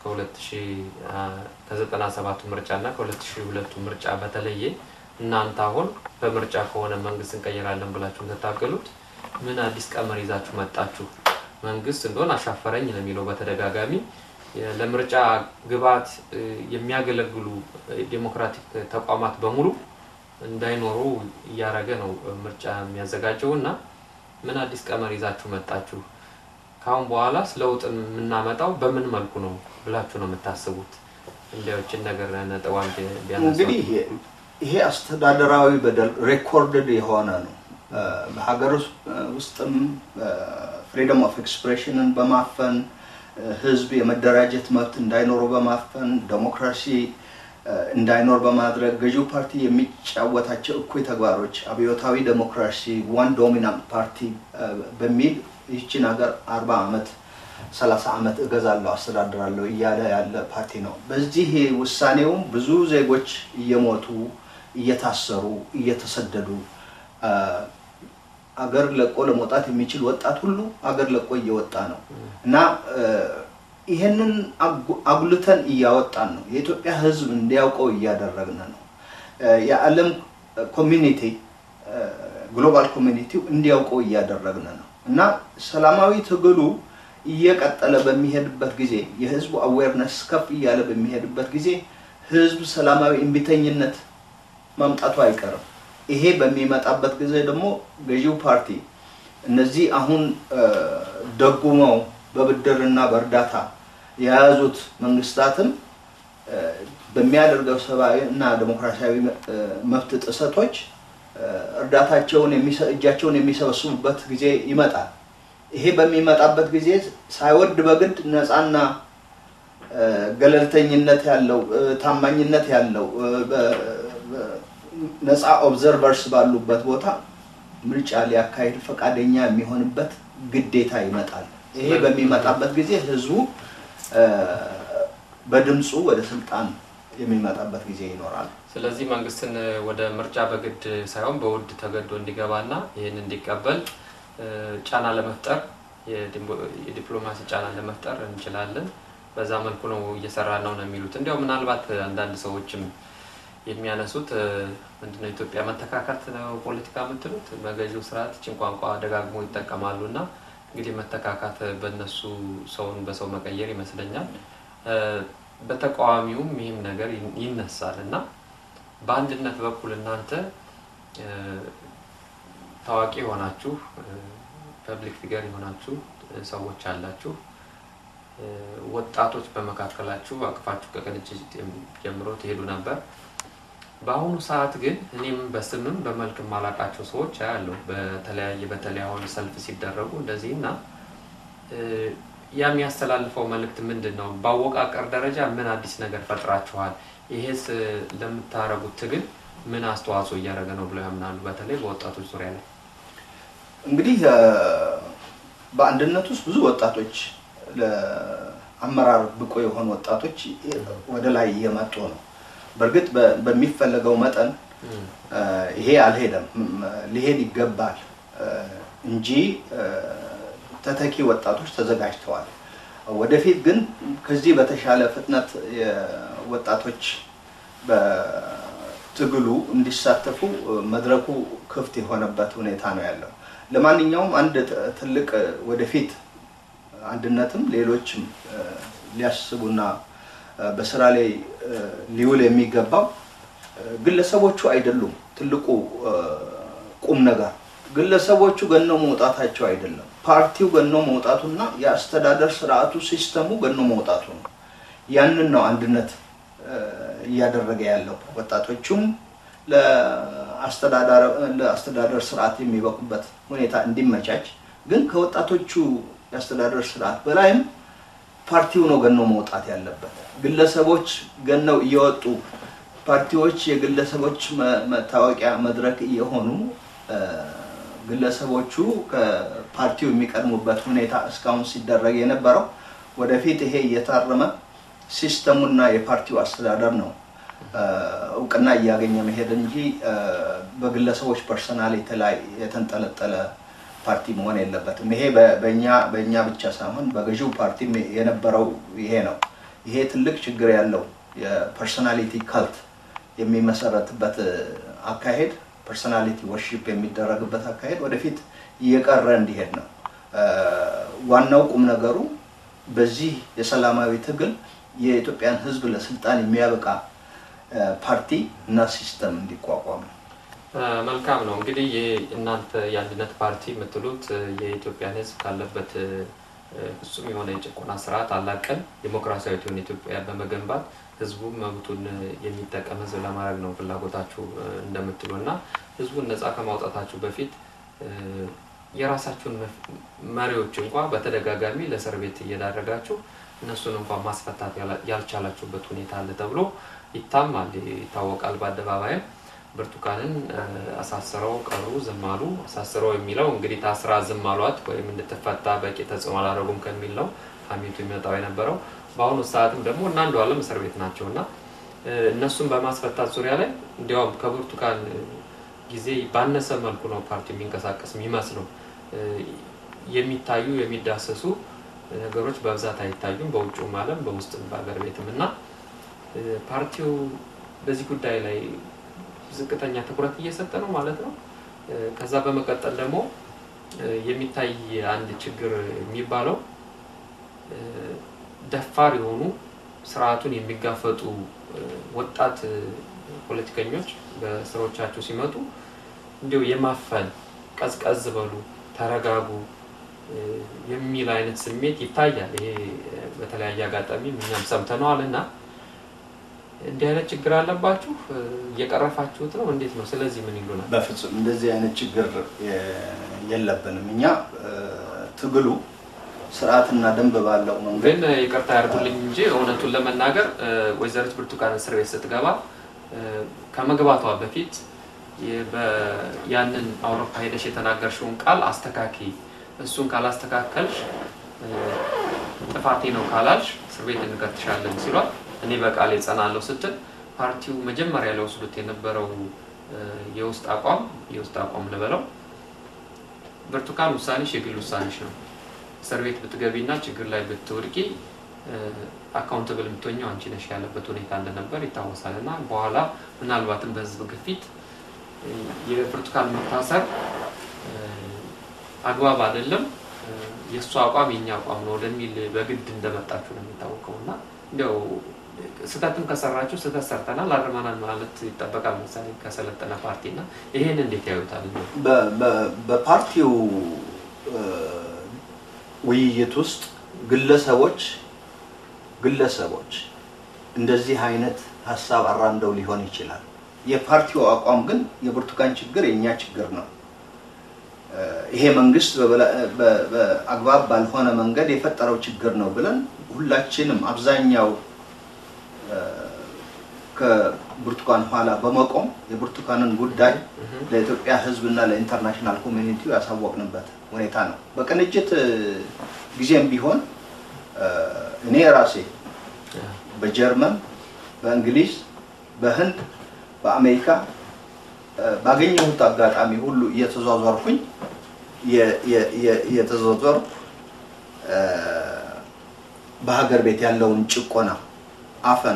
ከ2097 ምርጫና ከ2002 ምርጫ በተለየ እናንተ አሁን በምርጫ ከሆነ መንግስት እንቀየራለን ብላችሁ ተታገሉት ምን አዲስ ቀመር ይዛችሁ መጣችሁ መንግስት እንደሆነ አሻፈረኝ ነው የሚለው በተደጋጋሚ ለምርጫ ግባት የሚያገለግሉ ዲሞክራቲክ ተቋማት በሙሉ እንዳይኖሩ ያረገ ነው ምርጫ የሚያዘጋጀውና ምን አዲስ ቀመር ይዛችሁ መጣችሁ ካሁን በኋላ ስለውጥ ምናመጣው በምን መልኩ ነው ብላችሁ ነው የምታስቡት እንዴዎችን ነገር ነጥዋን ቢያነሳው እንግዲህ ይሄ አስተዳደራዊ በደል ሬኮርድድ የሆነ ነው በሀገር ውስጥም ፍሪደም ኦፍ ኤክስፕሬሽንን በማፈን ህዝብ የመደራጀት መብት እንዳይኖር በማፈን ዲሞክራሲ እንዳይኖር በማድረግ ገዢው ፓርቲ የሚጫወታቸው እኩይ ተግባሮች አብዮታዊ ዲሞክራሲ ዋን ዶሚናንት ፓርቲ በሚል ይህችን ሀገር አርባ አመት ሰላሳ ዓመት እገዛለሁ አስተዳድራለሁ እያለ ያለ ፓርቲ ነው። በዚህ ውሳኔው ብዙ ዜጎች እየሞቱ እየታሰሩ እየተሰደዱ አገር ለቆ ለመውጣት የሚችል ወጣት ሁሉ አገር ለቆ እየወጣ ነው እና ይሄንን አጉልተን እያወጣን ነው። የኢትዮጵያ ህዝብ እንዲያውቀው እያደረግን ነው። የዓለም ኮሚኒቲ ግሎባል ኮሚኒቲው እንዲያውቀው እያደረግን ነው እና ሰላማዊ ትግሉ እየቀጠለ በሚሄድበት ጊዜ የህዝቡ አዌርነስ ከፍ እያለ በሚሄድበት ጊዜ ህዝብ ሰላማዊ እንቢተኝነት ማምጣቱ አይቀርም። ይሄ በሚመጣበት ጊዜ ደግሞ ገዢው ፓርቲ እነዚህ አሁን ደጉመው በብድርና በእርዳታ የያዙት መንግስታትን በሚያደርገው ሰብአዊና ዲሞክራሲያዊ መብት ጥሰቶች እርዳታቸውን የሚሰእጃቸውን የሚሰበስቡበት ጊዜ ይመጣል። ይሄ በሚመጣበት ጊዜ ሳይወድ በግድ ነፃና ገለልተኝነት ያለው ታማኝነት ያለው ነፃ ኦብዘርቨርስ ባሉበት ቦታ ምርጫ ሊያካሂድ ፈቃደኛ የሚሆንበት ግዴታ ይመጣል። ይሄ በሚመጣበት ጊዜ ህዝቡ በድምጹ ወደ ስልጣን የሚመጣበት ጊዜ ይኖራል። ስለዚህ መንግስትን ወደ ምርጫ በግድ ሳይሆን በውድ ተገዶ እንዲገባና ይሄን እንዲቀበል ጫና ለመፍጠር የዲፕሎማሲ ጫና ለመፍጠር እንችላለን። በዛ መልኩ ነው እየሰራን ነው የሚሉት። እንዲያው ምናልባት አንዳንድ ሰዎችም የሚያነሱት ምንድነው ኢትዮጵያ መተካካት ነው ፖለቲካ ምትሉት በገዢው ስርዓት ጭንቋንቋ ደጋግሞ ይጠቀማሉና እንግዲህ መተካካት በእነሱ ሰውን በሰው መቀየር ይመስለኛል። በተቃዋሚውም ይህም ነገር ይነሳልና በአንድነት በኩል እናንተ ታዋቂ ሆናችሁ ፐብሊክ ፊገር ሆናችሁ ሰዎች አላችሁ ወጣቶች በመካከላችሁ አቅፋችሁ ከቅንጅት ጀምሮ ትሄዱ ነበር። በአሁኑ ሰዓት ግን እኔም በስምም በመልክም ማላቃቸው ሰዎች አያለሁ በተለያየ በተለያዩ ሰልፍ ሲደረጉ እንደዚህና ያም ያስተላልፈው መልእክት ምንድነው? ባወቃቀር ደረጃ ምን አዲስ ነገር ፈጥራችኋል? ይሄስ ለምታረጉት ትግል ምን አስተዋጽኦ እያደረገ ነው ብለው ያምናሉ? በተለይ በወጣቶች ዙሪያ ላይ እንግዲህ በአንድነት ውስጥ ብዙ ወጣቶች ለአመራር ብቁ የሆኑ ወጣቶች ወደ ላይ እየመጡ ነው። በርግጥ በሚፈልገው መጠን ይሄ አልሄደም ሊሄድ ይገባል እንጂ ተተኪ ወጣቶች ተዘጋጅተዋል። ወደፊት ግን ከዚህ በተሻለ ፍጥነት ወጣቶች በትግሉ እንዲሳተፉ መድረኩ ክፍት የሆነበት ሁኔታ ነው ያለው። ለማንኛውም አንድ ትልቅ ወደፊት አንድነትም ሌሎችም ሊያስቡና በስራ ላይ ሊውል የሚገባው ግለሰቦቹ አይደሉም። ትልቁ ቁም ነገር ግለሰቦቹ ገነው መውጣታቸው አይደለም፣ ፓርቲው ገነው መውጣቱና የአስተዳደር ስርዓቱ ሲስተሙ ገነው መውጣቱ ነው። ያንን ነው አንድነት እያደረገ ያለው። ወጣቶቹም ለአስተዳደር ለአስተዳደር ስርዓት የሚበቁበት ሁኔታ እንዲመቻች ግን ከወጣቶቹ የአስተዳደር ስርዓት በላይም ፓርቲው ነው ገነው መውጣት ያለበት። ግለሰቦች ገነው እየወጡ ፓርቲዎች የግለሰቦች መታወቂያ መድረክ እየሆኑ ግለሰቦቹ ከፓርቲው የሚቀድሙበት ሁኔታ እስካሁን ሲደረግ የነበረው ወደፊት ይሄ እየታረመ ሲስተሙና የፓርቲው አስተዳደር ነው እውቅና እያገኘ መሄድ እንጂ በግለሰቦች ፐርሰናሊቲ ላይ የተንጠለጠለ ፓርቲ መሆን የለበትም። ይሄ በእኛ በእኛ ብቻ ሳይሆን በገዢው ፓርቲ የነበረው ይሄ ነው። ይሄ ትልቅ ችግር ያለው የፐርሰናሊቲ ካልት የሚመሰረትበት አካሄድ ፐርሰናሊቲ ወርሺፕ የሚደረግበት አካሄድ ወደፊት እየቀረ እንዲሄድ ነው። ዋናው ቁም ነገሩ በዚህ የሰላማዊ ትግል የኢትዮጵያን ህዝብ ለስልጣን የሚያበቃ ፓርቲ እና ሲስተም እንዲቋቋም ነው። መልካም ነው። እንግዲህ የእናንተ የአንድነት ፓርቲ የምትሉት የኢትዮጵያን ህዝብ ካለበት ፍጹም የሆነ የጭቆና ስርዓት አላቀን ዲሞክራሲያዊት የሆነ ኢትዮጵያ በመገንባት ህዝቡ መብቱን የሚጠቀም ህዝብ ለማድረግ ነው ፍላጎታችሁ እንደምትሉና ህዝቡን ነፃ ከማውጣታችሁ በፊት የራሳችሁን መሪዎች እንኳን በተደጋጋሚ ለእስር ቤት እየዳረጋችሁ እነሱን እንኳን ማስፈታት ያልቻላችሁበት ሁኔታ አለ ተብሎ ይታማል ይታወቃል በአደባባይ። ብርቱካንን አሳስረው ቀሩ ዝማሉ አሳስረው የሚለው እንግዲህ ታስራ ዝማሏት ወይም እንድትፈታ በቂ ተጽዕኖ አላደረጉም ከሚል ነው ሐሜቱ የሚመጣው የነበረው በአሁኑ ሰዓትም ደግሞ እና አንዱ ዓለም እስር ቤት ናቸውና እነሱን በማስፈታት ዙሪያ ላይ እንዲያውም ከብርቱካን ጊዜ ባነሰ መልኩ ነው ፓርቲ የሚንቀሳቀስ የሚመስለው የሚታዩ የሚዳሰሱ ነገሮች በብዛት አይታዩም በውጭው ዓለም በውስጥም በአገር ቤትምና ፓርቲው በዚህ ጉዳይ ላይ ዝቅተኛ ትኩረት እየሰጠ ነው ማለት ነው ከዛ በመቀጠል ደግሞ የሚታይ አንድ ችግር የሚባለው ደፋር የሆኑ ስርዓቱን የሚጋፈጡ ወጣት ፖለቲከኞች በስሮቻቸው ሲመጡ እንዲው የማፈን ቀዝቀዝ በሉ ተረጋጉ የሚል አይነት ስሜት ይታያል ይሄ በተለያየ አጋጣሚ ምንም ሰምተናልና እንዲህ አይነት ችግር አለባችሁ እየቀረፋችሁት ነው እንዴት ነው ስለዚህ ምን ይሉናል በፍጹም እንደዚህ አይነት ችግር የለብንም እኛ ትግሉ ስርዓትና ደንብ ባለው መንገድ ግን ይቅርታ ያርጉልኝ እንጂ እውነቱን ለመናገር ወይዘሪት ብርቱካን እስር ቤት ስትገባ ከመግባቷ በፊት ያንን አውሮፓ ሄደሽ የተናገርሽውን ቃል አስተካኪ እሱን ካላስተካከልሽ ጥፋቴ ነው ካላልሽ እስር ቤት እንከትሻለን ሲሏት እኔ በቃል የጸናለው ስትል ፓርቲው መጀመሪያ ላይ ወስዶት የነበረው የውስጥ አቋም የውስጥ አቋም ለበለው ብርቱካን ውሳኔሽ የግል ውሳኔሽ ነው እስር ቤት ብትገቢና ችግር ላይ ብትወድቂ አካውንታብል ምትሆኚው አንቺ ነሽ ያለበት ሁኔታ እንደነበር ይታወሳልና በኋላ ምናልባትም በህዝብ ግፊት የብርቱካን መታሰር አግባብ አይደለም የሷ አቋም የኛ አቋም ነው ወደሚል በግድ እንደመጣችሁ ነው የሚታወቀውና እንደው ስህተትም ከሰራችሁ ስህተት ሰርተናል አርማናል ማለት ይተበቃል መሰለኝ ከሰለጠነ ፓርቲና ይሄን እንዴት ያዩታል በፓርቲው ውይይት ውስጥ ግለሰቦች ግለሰቦች እንደዚህ አይነት ሐሳብ አራምደው ሊሆን ይችላል የፓርቲው አቋም ግን የብርቱካን ችግር የኛ ችግር ነው ይሄ መንግስት በአግባብ ባልሆነ መንገድ የፈጠረው ችግር ነው ብለን ሁላችንም አብዛኛው ከብርቱካን ኋላ በመቆም የብርቱካንን ጉዳይ ለኢትዮጵያ ህዝብና ለኢንተርናሽናል ኮሚኒቲ ያሳወቅንበት ሁኔታ ነው በቅንጅት ጊዜም ቢሆን እኔ ራሴ በጀርመን በእንግሊዝ በህንድ በአሜሪካ ባገኘሁት አጋጣሚ ሁሉ እየተዟዟርኩኝ እየተዟዟርኩ በሀገር ቤት ያለውን ጭቆና አፈና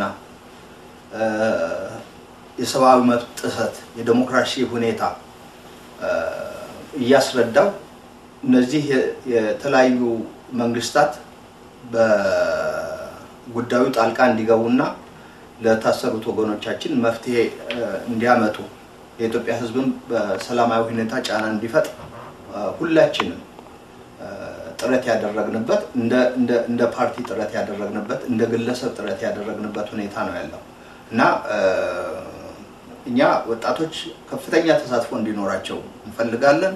የሰብአዊ መብት ጥሰት የዲሞክራሲ ሁኔታ እያስረዳው እነዚህ የተለያዩ መንግስታት በጉዳዩ ጣልቃ እንዲገቡና ለታሰሩት ወገኖቻችን መፍትሄ እንዲያመጡ የኢትዮጵያ ህዝብም በሰላማዊ ሁኔታ ጫና እንዲፈጥ ሁላችንም ጥረት ያደረግንበት እንደ እንደ እንደ ፓርቲ ጥረት ያደረግንበት እንደ ግለሰብ ጥረት ያደረግንበት ሁኔታ ነው ያለው እና እኛ ወጣቶች ከፍተኛ ተሳትፎ እንዲኖራቸው እንፈልጋለን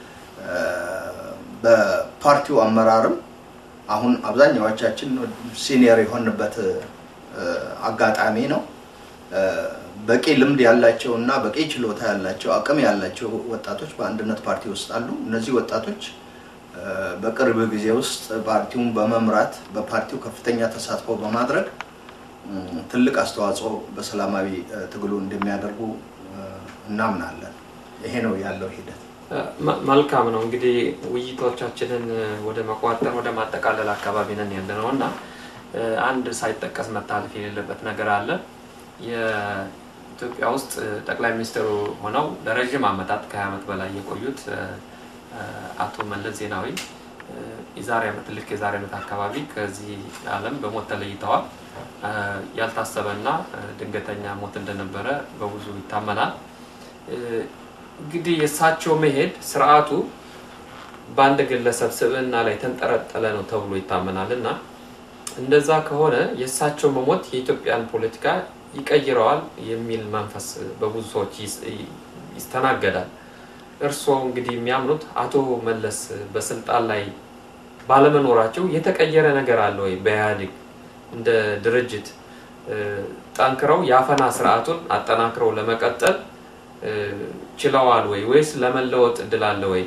በፓርቲው አመራርም አሁን አብዛኛዎቻችን ሲኒየር የሆንበት አጋጣሚ ነው በቂ ልምድ ያላቸውና በቂ ችሎታ ያላቸው አቅም ያላቸው ወጣቶች በአንድነት ፓርቲ ውስጥ አሉ እነዚህ ወጣቶች በቅርብ ጊዜ ውስጥ ፓርቲውን በመምራት በፓርቲው ከፍተኛ ተሳትፎ በማድረግ ትልቅ አስተዋጽኦ በሰላማዊ ትግሉ እንደሚያደርጉ እናምናለን ይሄ ነው ያለው ሂደት መልካም ነው እንግዲህ ውይይቶቻችንን ወደ መቋጠር ወደ ማጠቃለል አካባቢ ነን ያለነውና አንድ ሳይጠቀስ መታለፍ የሌለበት ነገር አለ የኢትዮጵያ ውስጥ ጠቅላይ ሚኒስትሩ ሆነው ለረጅም አመታት ከዓመት በላይ የቆዩት አቶ መለስ ዜናዊ የዛሬ አመት ልክ የዛሬ አመት አካባቢ ከዚህ ዓለም በሞት ተለይተዋል ያልታሰበና ድንገተኛ ሞት እንደነበረ በብዙ ይታመናል እንግዲህ የሳቸው መሄድ ስርዓቱ ባንድ ግለሰብ ስብዕና ላይ ተንጠረጠለ ነው ተብሎ ይታመናልና እንደዛ ከሆነ የሳቸው መሞት የኢትዮጵያን ፖለቲካ ይቀይረዋል የሚል መንፈስ በብዙ ሰዎች ይስተናገዳል እርሶ እንግዲህ የሚያምኑት አቶ መለስ በስልጣን ላይ ባለመኖራቸው የተቀየረ ነገር አለ ወይ በኢህአዴግ እንደ ድርጅት ጠንክረው ያፈና ስርዓቱን አጠናክረው ለመቀጠል ችለዋል ወይ ወይስ ለመለወጥ እድል አለ ወይ?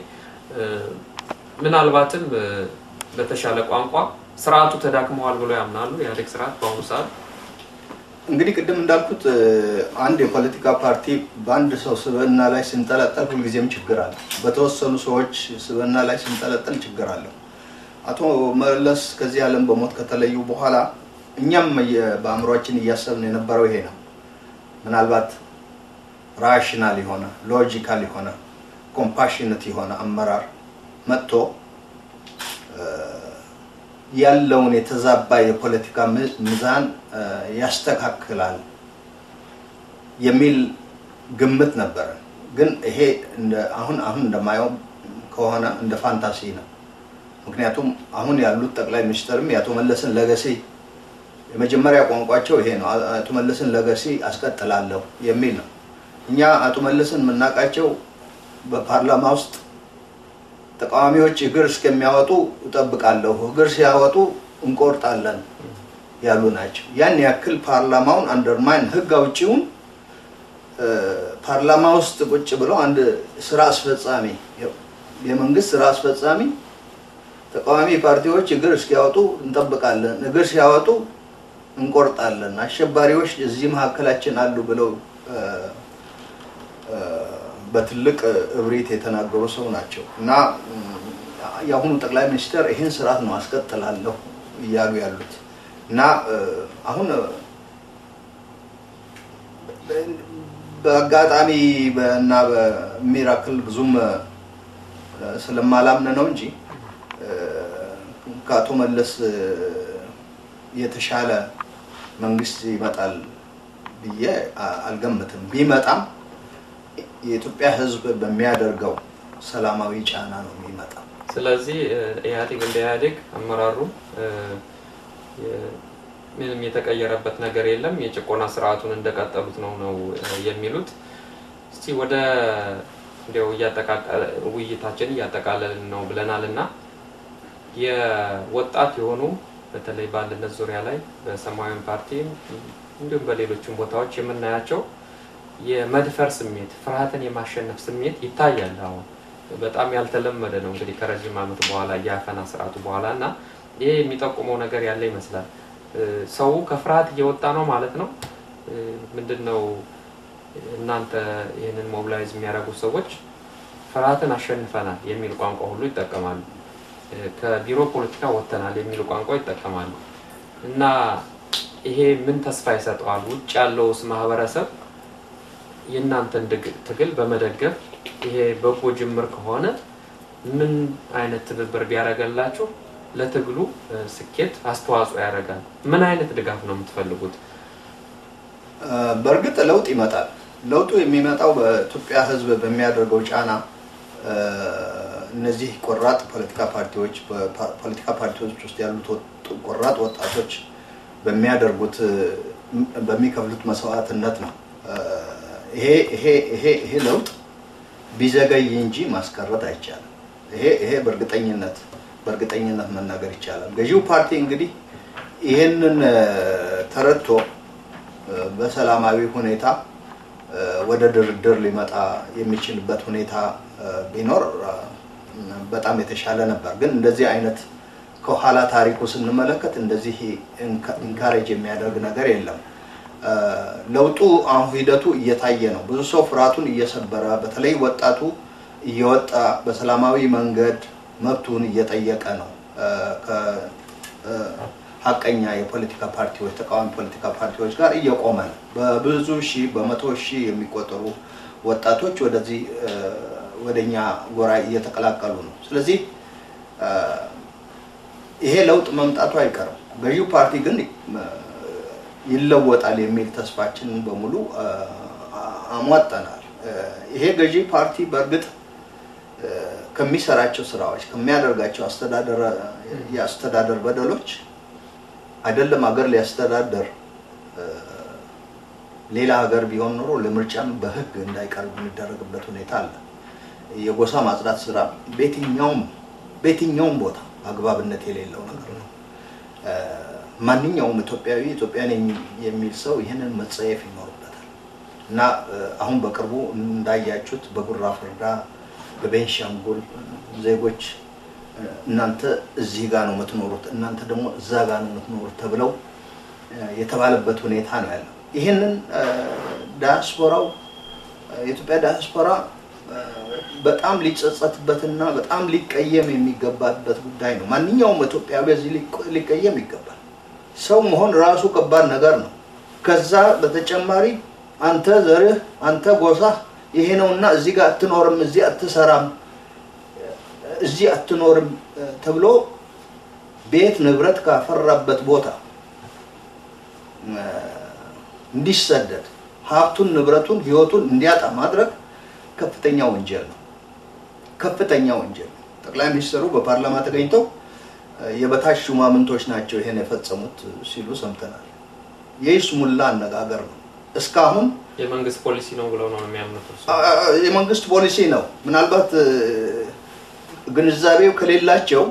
ምናልባትም በተሻለ ቋንቋ ስርዓቱ ተዳክመዋል ብለው ያምናሉ የኢህአዴግ ስርዓት በአሁኑ ሰዓት? እንግዲህ ቅድም እንዳልኩት አንድ የፖለቲካ ፓርቲ በአንድ ሰው ስብዕና ላይ ሲንጠለጠል ሁልጊዜም ችግር አለ። በተወሰኑ ሰዎች ስብዕና ላይ ሲንጠለጠል ችግር አለ። አቶ መለስ ከዚህ ዓለም በሞት ከተለዩ በኋላ እኛም በአእምሮአችን እያሰብን የነበረው ይሄ ነው። ምናልባት ራሽናል የሆነ ሎጂካል የሆነ ኮምፓሽኔት የሆነ አመራር መጥቶ ያለውን የተዛባ የፖለቲካ ሚዛን ያስተካክላል የሚል ግምት ነበር። ግን ይሄ አሁን አሁን እንደማየው ከሆነ እንደ ፋንታሲ ነው። ምክንያቱም አሁን ያሉት ጠቅላይ ሚኒስትርም ያቶ መለስን ለገሲ የመጀመሪያ ቋንቋቸው ይሄ ነው። አቶ መለስን ለገሲ አስቀጥላለሁ የሚል ነው። እኛ አቶ መለስን መናቃቸው በፓርላማ ውስጥ ተቃዋሚዎች እግር እስከሚያወጡ እጠብቃለሁ፣ እግር ሲያወጡ እንቆርጣለን ያሉ ናቸው። ያን ያክል ፓርላማውን አንደርማይን ህግ አውጪውን ፓርላማ ውስጥ ቁጭ ብለው አንድ ስራ አስፈጻሚ የመንግስት ስራ አስፈጻሚ ተቃዋሚ ፓርቲዎች እግር እስኪያወጡ እንጠብቃለን፣ እግር ሲያወጡ እንቆርጣለን፣ አሸባሪዎች እዚህ መካከላችን አሉ ብለው በትልቅ እብሪት የተናገሩ ሰው ናቸው። እና ያሁኑ ጠቅላይ ሚኒስትር ይሄን ስርዓት ነው አስቀጥላለሁ እያሉ ያሉት። እና አሁን በአጋጣሚ እና በሚራክል ብዙም ስለማላምን ነው እንጂ ከአቶ መለስ የተሻለ መንግስት ይመጣል ብዬ አልገምትም። ቢመጣም የኢትዮጵያ ህዝብ በሚያደርገው ሰላማዊ ጫና ነው የሚመጣው። ስለዚህ ኢህአዴግ እንደ ኢህአዴግ አመራሩ ምንም የተቀየረበት ነገር የለም፣ የጭቆና ስርዓቱን እንደቀጠሉት ነው ነው የሚሉት። እስቲ ወደ እንደው ያጠቃቀለ ውይይታችን ያጠቃለልን ነው ብለናልና የወጣት የሆኑ በተለይ በአንድነት ዙሪያ ላይ በሰማያዊ ፓርቲ እንዲሁም በሌሎችም ቦታዎች የምናያቸው የመድፈር ስሜት ፍርሃትን የማሸነፍ ስሜት ይታያል። አሁን በጣም ያልተለመደ ነው እንግዲህ ከረጅም ዓመት በኋላ ያፈና ስርዓቱ በኋላና ይሄ የሚጠቁመው ነገር ያለ ይመስላል። ሰው ከፍርሃት እየወጣ ነው ማለት ነው። ምንድነው እናንተ ይሄንን ሞቢላይዝ የሚያደርጉ ሰዎች ፍርሃትን አሸንፈናል የሚል ቋንቋ ሁሉ ይጠቀማሉ። ከቢሮ ፖለቲካ ወጥተናል የሚል ቋንቋ ይጠቀማሉ። እና ይሄ ምን ተስፋ ይሰጣል? ውጭ ያለውስ ማህበረሰብ የእናንተን ትግል በመደገፍ ይሄ በጎ ጅምር ከሆነ ምን አይነት ትብብር ቢያደርግላችሁ ለትግሉ ስኬት አስተዋጽኦ ያደርጋል? ምን አይነት ድጋፍ ነው የምትፈልጉት? በእርግጥ ለውጥ ይመጣል። ለውጡ የሚመጣው በኢትዮጵያ ህዝብ በሚያደርገው ጫና እነዚህ ቆራጥ ፖለቲካ ፓርቲዎች በፖለቲካ ፓርቲዎች ውስጥ ያሉት ቆራጥ ወጣቶች በሚያደርጉት በሚከፍሉት መስዋዕትነት ነው። ይሄ ይሄ ይሄ ይሄ ለውጥ ቢዘገይ እንጂ ማስቀረት አይቻልም። ይሄ ይሄ በእርግጠኝነት በእርግጠኝነት መናገር ይቻላል። ገዢው ፓርቲ እንግዲህ ይሄንን ተረድቶ በሰላማዊ ሁኔታ ወደ ድርድር ሊመጣ የሚችልበት ሁኔታ ቢኖር በጣም የተሻለ ነበር። ግን እንደዚህ አይነት ከኋላ ታሪኩ ስንመለከት እንደዚህ ኢንካሬጅ የሚያደርግ ነገር የለም። ለውጡ አሁን ሂደቱ እየታየ ነው። ብዙ ሰው ፍርሃቱን እየሰበረ በተለይ ወጣቱ እየወጣ በሰላማዊ መንገድ መብቱን እየጠየቀ ነው። ከሀቀኛ የፖለቲካ ፓርቲዎች ተቃዋሚ ፖለቲካ ፓርቲዎች ጋር እየቆመ ነው። በብዙ ሺህ በመቶ ሺህ የሚቆጠሩ ወጣቶች ወደዚህ ወደኛ ጎራ እየተቀላቀሉ ነው። ስለዚህ ይሄ ለውጥ መምጣቱ አይቀርም። ገዢው ፓርቲ ግን ይለወጣል የሚል ተስፋችንን በሙሉ አሟጠናል። ይሄ ገዢ ፓርቲ በእርግጥ ከሚሰራቸው ስራዎች ከሚያደርጋቸው አስተዳደር የአስተዳደር በደሎች አይደለም ሀገር ሊያስተዳደር ሌላ ሀገር ቢሆን ኖሮ ለምርጫም በህግ እንዳይቀርብ የሚደረግበት ሁኔታ አለ። የጎሳ ማጽዳት ስራ በየትኛውም በየትኛውም ቦታ አግባብነት የሌለው ነገር ነው። ማንኛውም ኢትዮጵያዊ ኢትዮጵያን የሚል ሰው ይሄንን መጸየፍ ይኖርበታል። እና አሁን በቅርቡ እንዳያችሁት በጉራ ፈርዳ በቤንሻንጉል ዜጎች እናንተ እዚህ ጋር ነው የምትኖሩት እናንተ ደግሞ እዛ ጋር ነው የምትኖሩት ተብለው የተባለበት ሁኔታ ነው ያለው ይሄንን ዳያስፖራው የኢትዮጵያ ዳያስፖራ በጣም ሊጸጸትበትና በጣም ሊቀየም የሚገባበት ጉዳይ ነው ማንኛውም ኢትዮጵያዊ በዚህ ሊቀየም ይገባል ሰው መሆን ራሱ ከባድ ነገር ነው ከዛ በተጨማሪ አንተ ዘርህ አንተ ጎሳ ይሄ ነውና እዚህ ጋር አትኖርም እዚህ አትሰራም እዚህ አትኖርም ተብሎ ቤት ንብረት ካፈራበት ቦታ እንዲሰደድ ሀብቱን ንብረቱን ህይወቱን እንዲያጣ ማድረግ ከፍተኛ ወንጀል ነው ከፍተኛ ወንጀል ጠቅላይ ሚኒስትሩ በፓርላማ ተገኝተው የበታች ሹማምንቶች ናቸው ይሄን የፈጸሙት ሲሉ ሰምተናል የይስሙላ አነጋገር ነው እስካሁን የመንግስት ፖሊሲ ነው ብለው ነው የሚያምኑት የመንግስት ፖሊሲ ነው ምናልባት ግንዛቤው ከሌላቸው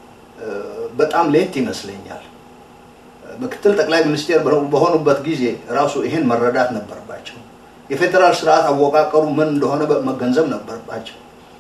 በጣም ሌት ይመስለኛል ምክትል ጠቅላይ ሚኒስትር በሆኑበት ጊዜ ራሱ ይሄን መረዳት ነበርባቸው የፌደራል ስርዓት አወቃቀሩ ምን እንደሆነ መገንዘብ ነበርባቸው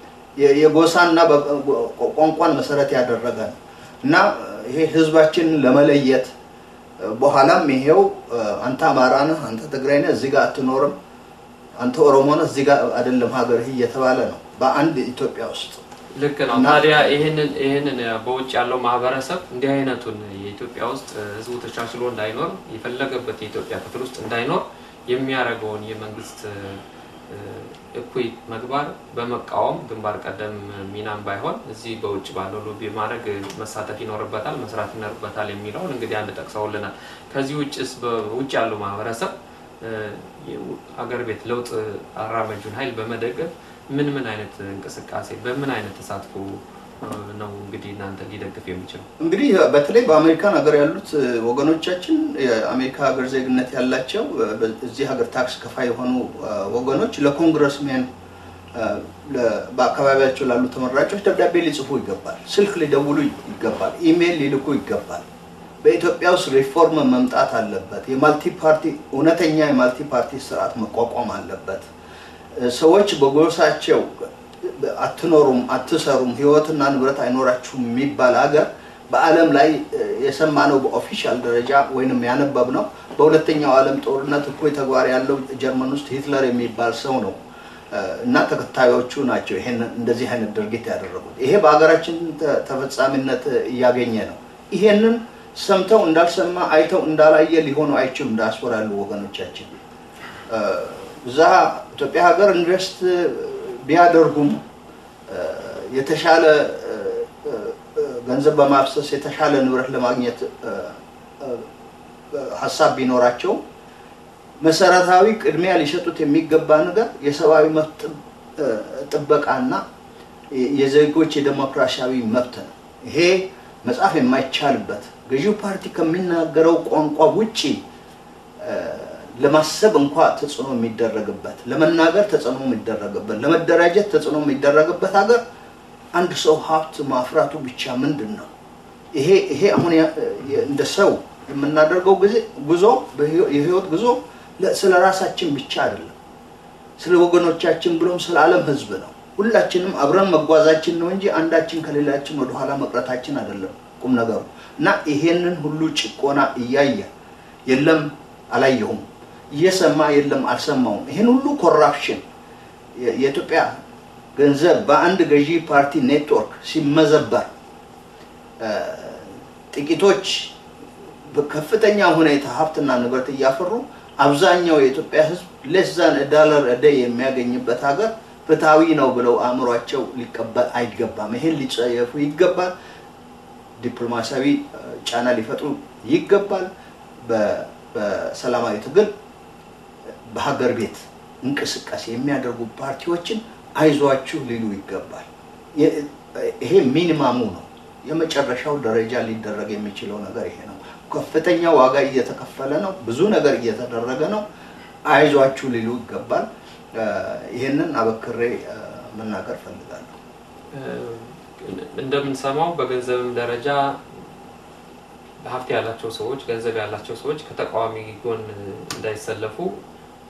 የጎሳና ቋንቋን መሰረት ያደረገ እና ይሄ ህዝባችን ለመለየት በኋላም ይሄው አንተ አማራ ነህ አንተ ትግራይ ነህ እዚህ ጋር አትኖርም አንተ ኦሮሞ ነህ እዚህ ጋር አይደለም ሀገርህ እየተባለ ነው በአንድ ኢትዮጵያ ውስጥ ልክ ነው ታዲያ ይሄንን ይሄንን በውጭ ያለው ማህበረሰብ እንዲህ አይነቱን የኢትዮጵያ ውስጥ ህዝቡ ተቻችሎ እንዳይኖር የፈለገበት የኢትዮጵያ ክፍል ውስጥ እንዳይኖር የሚያረጋውን የመንግስት እኩይ መግባር በመቃወም ግንባር ቀደም ሚናም ባይሆን እዚህ በውጭ ባለው ሎቢ ማድረግ መሳተፍ ይኖርበታል መስራት ይኖርበታል የሚለው እንግዲህ አንድ ጠቅሰውልናል ከዚህ ውጭስ በውጭ ያለው ማህበረሰብ ሀገር ቤት ለውጥ አራማጁን ኃይል በመደገፍ ምን ምን አይነት እንቅስቃሴ በምን አይነት ተሳትፎ ነው እንግዲህ እናንተ ሊደግፍ የሚችለው እንግዲህ በተለይ በአሜሪካን ሀገር ያሉት ወገኖቻችን የአሜሪካ ሀገር ዜግነት ያላቸው እዚህ ሀገር ታክስ ከፋይ ሆኑ ወገኖች ለኮንግረስሜን በአካባቢያቸው ላሉ ተመራጮች ደብዳቤ ሊጽፉ ይገባል ስልክ ሊደውሉ ይገባል ኢሜል ሊልኩ ይገባል በኢትዮጵያ ውስጥ ሪፎርም መምጣት አለበት የማልቲ ፓርቲ እውነተኛ የማልቲ ፓርቲ ስርዓት መቋቋም አለበት ሰዎች በጎሳቸው አትኖሩም አትሰሩም ህይወትና ንብረት አይኖራችሁም የሚባል ሀገር በአለም ላይ የሰማነው በኦፊሻል ደረጃ ወይንም ያነበብነው በሁለተኛው ዓለም ጦርነት እኮ ተግባር ያለው ጀርመን ውስጥ ሂትለር የሚባል ሰው ነው እና ተከታዮቹ ናቸው ይሄን እንደዚህ አይነት ድርጊት ያደረጉት ይሄ በአገራችን ተፈጻሚነት ያገኘ ነው ይሄንን ሰምተው እንዳልሰማ አይተው እንዳላየ ሊሆኑ አይችሉም ዳያስፖራሉ ወገኖቻችን እዛ ኢትዮጵያ ሀገር ኢንቨስት ቢያደርጉም የተሻለ ገንዘብ በማፍሰስ የተሻለ ንብረት ለማግኘት ሐሳብ ቢኖራቸው መሰረታዊ ቅድሚያ ሊሰጡት የሚገባ ነገር የሰብአዊ መብት ጥበቃና የዜጎች የዲሞክራሲያዊ መብት ነው ይሄ መጻፍ የማይቻልበት ገዢው ፓርቲ ከሚናገረው ቋንቋ ውጪ ለማሰብ እንኳን ተጽዕኖ የሚደረግበት ለመናገር ተጽዕኖ የሚደረግበት ለመደራጀት ተጽዕኖ የሚደረግበት ሀገር አንድ ሰው ሀብት ማፍራቱ ብቻ ምንድነው ይሄ ይሄ አሁን እንደ ሰው የምናደርገው ጉዞ የህይወት ጉዞ ስለ ራሳችን ብቻ አይደለም ስለ ወገኖቻችን ብሎም ስለ ዓለም ህዝብ ነው ሁላችንም አብረን መጓዛችን ነው እንጂ አንዳችን ከሌላችን ወደ ኋላ መቅረታችን አይደለም ቁም ነገሩ እና ይሄንን ሁሉ ጭቆና እያየ የለም አላየሁም እየሰማ የለም አልሰማውም ይሄን ሁሉ ኮራፕሽን የኢትዮጵያ ገንዘብ በአንድ ገዢ ፓርቲ ኔትወርክ ሲመዘበር ጥቂቶች በከፍተኛ ሁኔታ ሀብትና ንብረት ያፈሩ አብዛኛው የኢትዮጵያ ህዝብ less than a dollar a day የሚያገኝበት ሀገር ፍትሃዊ ነው ብለው አእምሯቸው ሊቀበል አይገባም ይሄን ሊጸየፉ ይገባል ዲፕሎማሲያዊ ጫና ሊፈጥሩ ይገባል በሰላማዊ ትግል በሀገር ቤት እንቅስቃሴ የሚያደርጉ ፓርቲዎችን አይዟችሁ ሊሉ ይገባል ይሄ ሚኒማሙ ነው የመጨረሻው ደረጃ ሊደረግ የሚችለው ነገር ይሄ ነው ከፍተኛ ዋጋ እየተከፈለ ነው ብዙ ነገር እየተደረገ ነው አይዟችሁ ሊሉ ይገባል ይሄንን አበክሬ መናገር ፈልጋለሁ እንደምንሰማው በገንዘብም ደረጃ ሀብት ያላቸው ሰዎች ገንዘብ ያላቸው ሰዎች ከተቃዋሚ ጎን እንዳይሰለፉ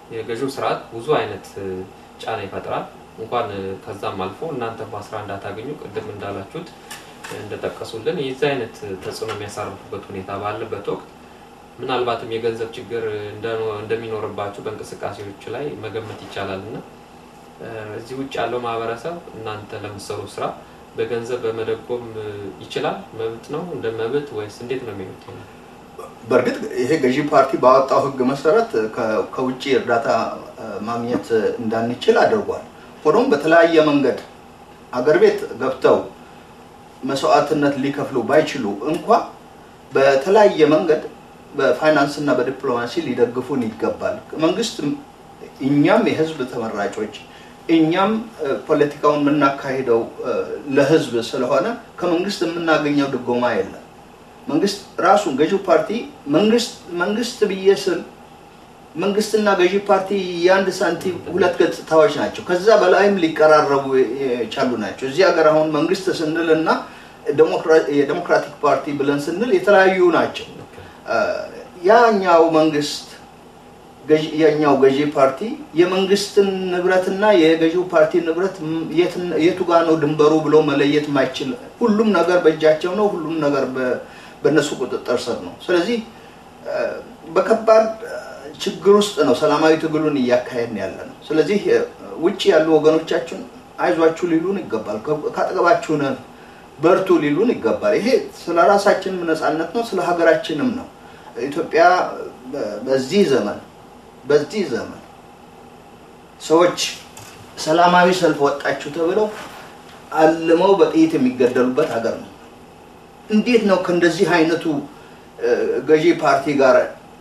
የገዢው ስርዓት ብዙ አይነት ጫና ይፈጥራል እንኳን ከዛም አልፎ እናንተ በ11 አታገኙ ቅድም እንዳላችሁት እንደተጠቀሱልን የዛ አይነት ተጽዕኖ የሚያሳርፉበት ሁኔታ ባለበት ወቅት ምናልባትም የገንዘብ ችግር እንደሚኖርባችሁ በእንቅስቃሴዎች ላይ መገመት ይቻላልና እዚህ ውጭ ያለው ማህበረሰብ እናንተ ለምትሰሩ ስራ በገንዘብ በመደጎም ይችላል መብት ነው እንደ መብት ወይስ እንዴት ነው የሚሆነው? በርግጥ ይሄ ገዢ ፓርቲ ባወጣው ህግ መሰረት ከውጪ እርዳታ ማግኘት እንዳንችል አድርጓል። ሆኖም በተለያየ መንገድ አገር ቤት ገብተው መስዋዕትነት ሊከፍሉ ባይችሉ እንኳን በተለያየ መንገድ በፋይናንስ እና በዲፕሎማሲ ሊደግፉን ይገባል። መንግስት እኛም የህዝብ ተመራጮች እኛም ፖለቲካውን ምናካሂደው ለህዝብ ስለሆነ ከመንግስት የምናገኘው ድጎማ የለም። መንግስት ራሱን ገዢው ፓርቲ መንግስት መንግስት በየስል መንግስትና ገዢ ፓርቲ ያንድ ሳንቲም ሁለት ገጽታዎች ናቸው። ከዛ በላይም ሊቀራረቡ የቻሉ ናቸው። እዚህ ሀገር አሁን መንግስት ስንልና የዲሞክራቲክ ፓርቲ ብለን ስንል የተለያዩ ናቸው። ያኛው መንግስት ያኛው ገዢ ፓርቲ የመንግስትን ንብረትና የገዢው ፓርቲ ንብረት የቱ ጋር ነው ድንበሩ ብሎ መለየት ማይችል ሁሉም ነገር በእጃቸው ነው። ሁሉም ነገር በነሱ ቁጥጥር ስር ነው። ስለዚህ በከባድ ችግር ውስጥ ነው ሰላማዊ ትግሉን እያካሄድን ያለነው። ስለዚህ ውጪ ያሉ ወገኖቻችን አይዟችሁ ሊሉን ይገባል። ካጠገባችሁ ነን በርቱ ሊሉን ይገባል። ይሄ ስለራሳችን ነፃነት ነው፣ ስለ ሀገራችንም ነው። ኢትዮጵያ በዚህ ዘመን በዚህ ዘመን ሰዎች ሰላማዊ ሰልፍ ወጣችሁ ተብለው አልመው በጥይት የሚገደሉበት ሀገር ነው። እንዴት ነው ከእንደዚህ አይነቱ ገዢ ፓርቲ ጋር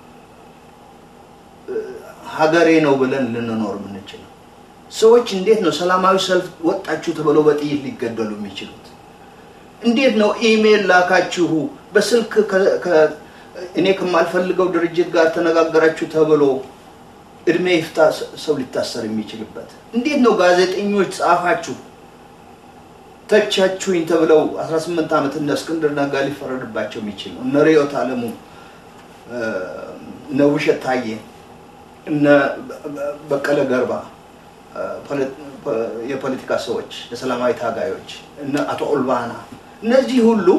ሀገሬ ነው ብለን ልንኖር የምንችለው? ሰዎች እንዴት ነው ሰላማዊ ሰልፍ ወጣችሁ ተብለው በጥይት ሊገደሉ የሚችሉት? እንዴት ነው ኢሜል ላካችሁ በስልክ እኔ ከማልፈልገው ድርጅት ጋር ተነጋገራችሁ ተብሎ እድሜ ይፍታ ሰው ሊታሰር የሚችልበት? እንዴት ነው ጋዜጠኞች ጻፋችሁ ተቻችሁኝ ተብለው አስራ ስምንት አመት እንደ እስክንድር ነጋ ሊፈረድባቸው የሚችል ነው? እነ ርዕዮት ዓለሙ እነ ውብሸት ታዬ እነ በቀለ ገርባ የፖለቲካ ሰዎች የሰላማዊ ታጋዮች እነ አቶ ኦልባና እነዚህ ሁሉ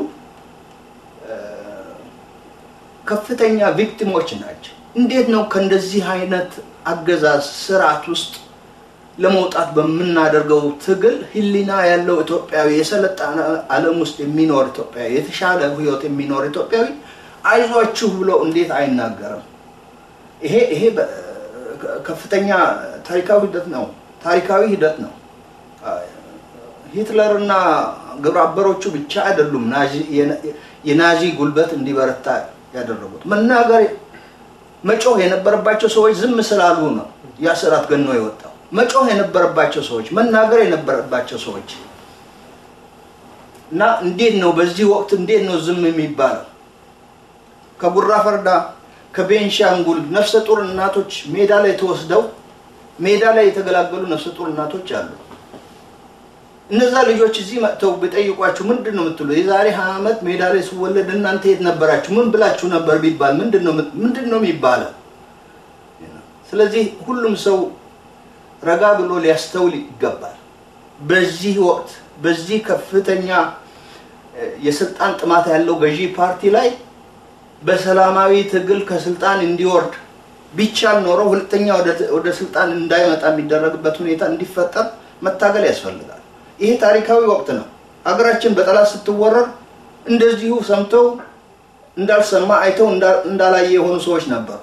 ከፍተኛ ቪክቲሞች ናቸው። እንዴት ነው ከእንደዚህ አይነት አገዛዝ ስርዓት ውስጥ ለመውጣት በመናደርገው ትግል ህሊና ያለው ኢትዮጵያዊ የሰለጠነ ዓለም ውስጥ የሚኖር ኢትዮጵያዊ የተሻለ ህይወት የሚኖር ኢትዮጵያዊ አይዟችሁ ብሎ እንዴት አይናገርም? ይሄ ይሄ ከፍተኛ ታሪካዊ ሂደት ነው ታሪካዊ ሂደት ነው። ሂትለርና ግብረ አበሮቹ ብቻ አይደሉም ናዚ የናዚ ጉልበት እንዲበረታ ያደረጉት። መናገር መጮህ የነበረባቸው ሰዎች ዝም ስላሉ ነው ያ ስርዓት ገኖ የወጣው። መጮህ የነበረባቸው ሰዎች መናገር የነበረባቸው ሰዎች እና እንዴት ነው በዚህ ወቅት እንዴት ነው ዝም የሚባለው? ከጉራ ፈርዳ ከቤንሻንጉል ነፍሰ ጡር እናቶች ሜዳ ላይ ተወስደው ሜዳ ላይ የተገላገሉ ነፍሰ ጡር እናቶች አሉ። እነዛ ልጆች እዚህ መጥተው በጠይቋችሁ ምንድነው የምትሉ? የዛሬ ሃያ አመት ሜዳ ላይ ሲወለድ እናንተ የት ነበራችሁ ምን ብላችሁ ነበር ቢባል ምንድነው ምንድነው የሚባለው? ስለዚህ ሁሉም ሰው ረጋ ብሎ ሊያስተውል ይገባል። በዚህ ወቅት በዚህ ከፍተኛ የስልጣን ጥማት ያለው ገዢ ፓርቲ ላይ በሰላማዊ ትግል ከስልጣን እንዲወርድ ቢቻል ኖሮ ሁለተኛ ወደ ስልጣን እንዳይመጣ የሚደረግበት ሁኔታ እንዲፈጠር መታገል ያስፈልጋል። ይሄ ታሪካዊ ወቅት ነው። አገራችን በጠላት ስትወረር እንደዚሁ ሰምተው እንዳልሰማ አይተው እንዳላየ የሆኑ ሰዎች ነበሩ።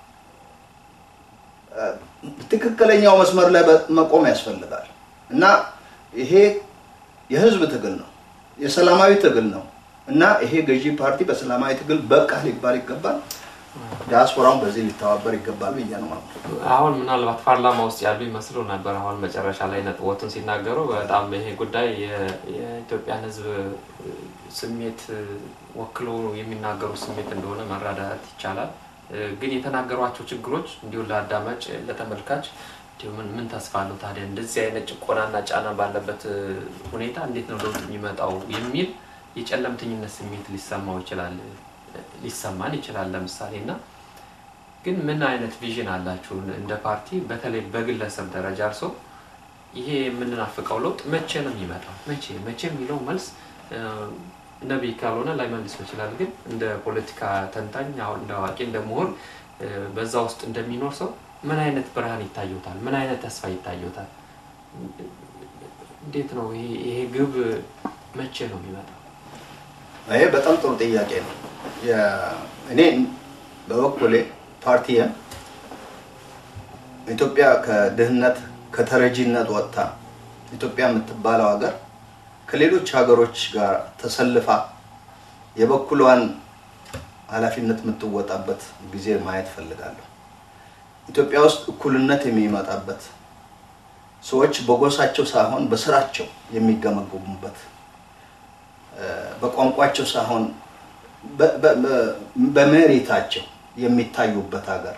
ትክክለኛው መስመር ላይ መቆም ያስፈልጋል እና ይሄ የህዝብ ትግል ነው የሰላማዊ ትግል ነው እና ይሄ ገዢ ፓርቲ በሰላማዊ ትግል በቃ ሊባል ይገባል። ዲያስፖራውን በዚህ ሊተባበር ይገባል ብዬ ነው ማለት ነው። አሁን ምናልባት ፓርላማ ውስጥ ያሉ ይመስሉ ነበር አሁን መጨረሻ ላይ ነጥቦቱን ሲናገሩ በጣም ይሄ ጉዳይ የኢትዮጵያን ህዝብ ስሜት ወክሎ የሚናገሩ ስሜት እንደሆነ መረዳት ይቻላል። ግን የተናገሯቸው ችግሮች እንዲሁ ለአዳማጭ ለተመልካች እንዲሁ ምን ምን ተስፋ አለው ታዲያ እንደዚህ አይነት ጭቆናና ጫና ባለበት ሁኔታ እንዴት ነው ለውጥ የሚመጣው የሚል የጨለምተኝነት ስሜት ሊሰማው ይችላል ሊሰማን ይችላል ለምሳሌና ግን ምን አይነት ቪዥን አላችሁ እንደ ፓርቲ በተለይ በግለሰብ ደረጃ አርሶ ይሄ የምንናፍቀው ለውጥ መቼ ነው የሚመጣው መቼ መቼ የሚለው መልስ ነብይ ካልሆነ ላይ መልስ ይችላል ግን እንደ ፖለቲካ ተንታኝ አሁን እንደ አዋቂ እንደመሆን በዛ ውስጥ እንደሚኖር ሰው ምን አይነት ብርሃን ይታየውታል ምን አይነት ተስፋ ይታየውታል እንዴት ነው ይሄ ይሄ ግብ መቼ ነው የሚመጣው አይ በጣም ጥሩ ጥያቄ ነው ያ እኔ በወክሌ ፓርቲያ ኢትዮጵያ ከድህነት ከተረጂነት ወጣ ኢትዮጵያ የምትባለው ሀገር ከሌሎች ሀገሮች ጋር ተሰልፋ የበኩሏን ኃላፊነት የምትወጣበት ጊዜ ማየት ፈልጋለሁ ኢትዮጵያ ውስጥ እኩልነት የሚመጣበት ሰዎች በጎሳቸው ሳይሆን በስራቸው የሚገመገሙበት በቋንቋቸው ሳይሆን በመሪታቸው የሚታዩበት ሀገር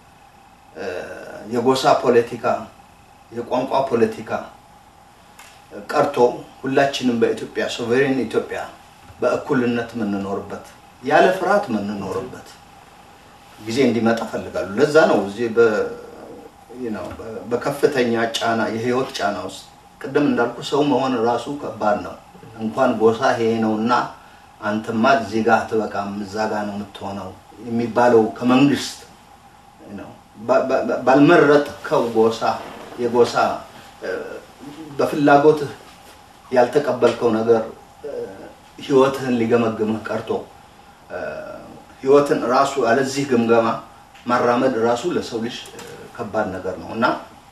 የጎሳ ፖለቲካ የቋንቋ ፖለቲካ ቀርቶ ሁላችንም በኢትዮጵያ ሶቨሬን ኢትዮጵያ በእኩልነት ምንኖርበት ያለ ፍርሃት ምንኖርበት ጊዜ እንዲመጣ ፈልጋለሁ ለዛ ነው እዚህ በ you know በከፍተኛ ጫና የህይወት ጫና ውስጥ ቀደም እንዳልኩ ሰው መሆን ራሱ ከባድ ነው እንኳን ጎሳ ይሄ ነውና አንተማ እዚህ ጋር ተበቃም እዛ ጋር ነው የምትሆነው የሚባለው ከመንግስት you know ባልመረጥከው ጎሳ የጎሳ በፍላጎት ያልተቀበልከው ነገር ህይወትህን ሊገመግምህ ቀርቶ ህይወትን ራሱ አለዚህ ግምገማ ማራመድ ራሱ ለሰው ልጅ ከባድ ነገር ነውና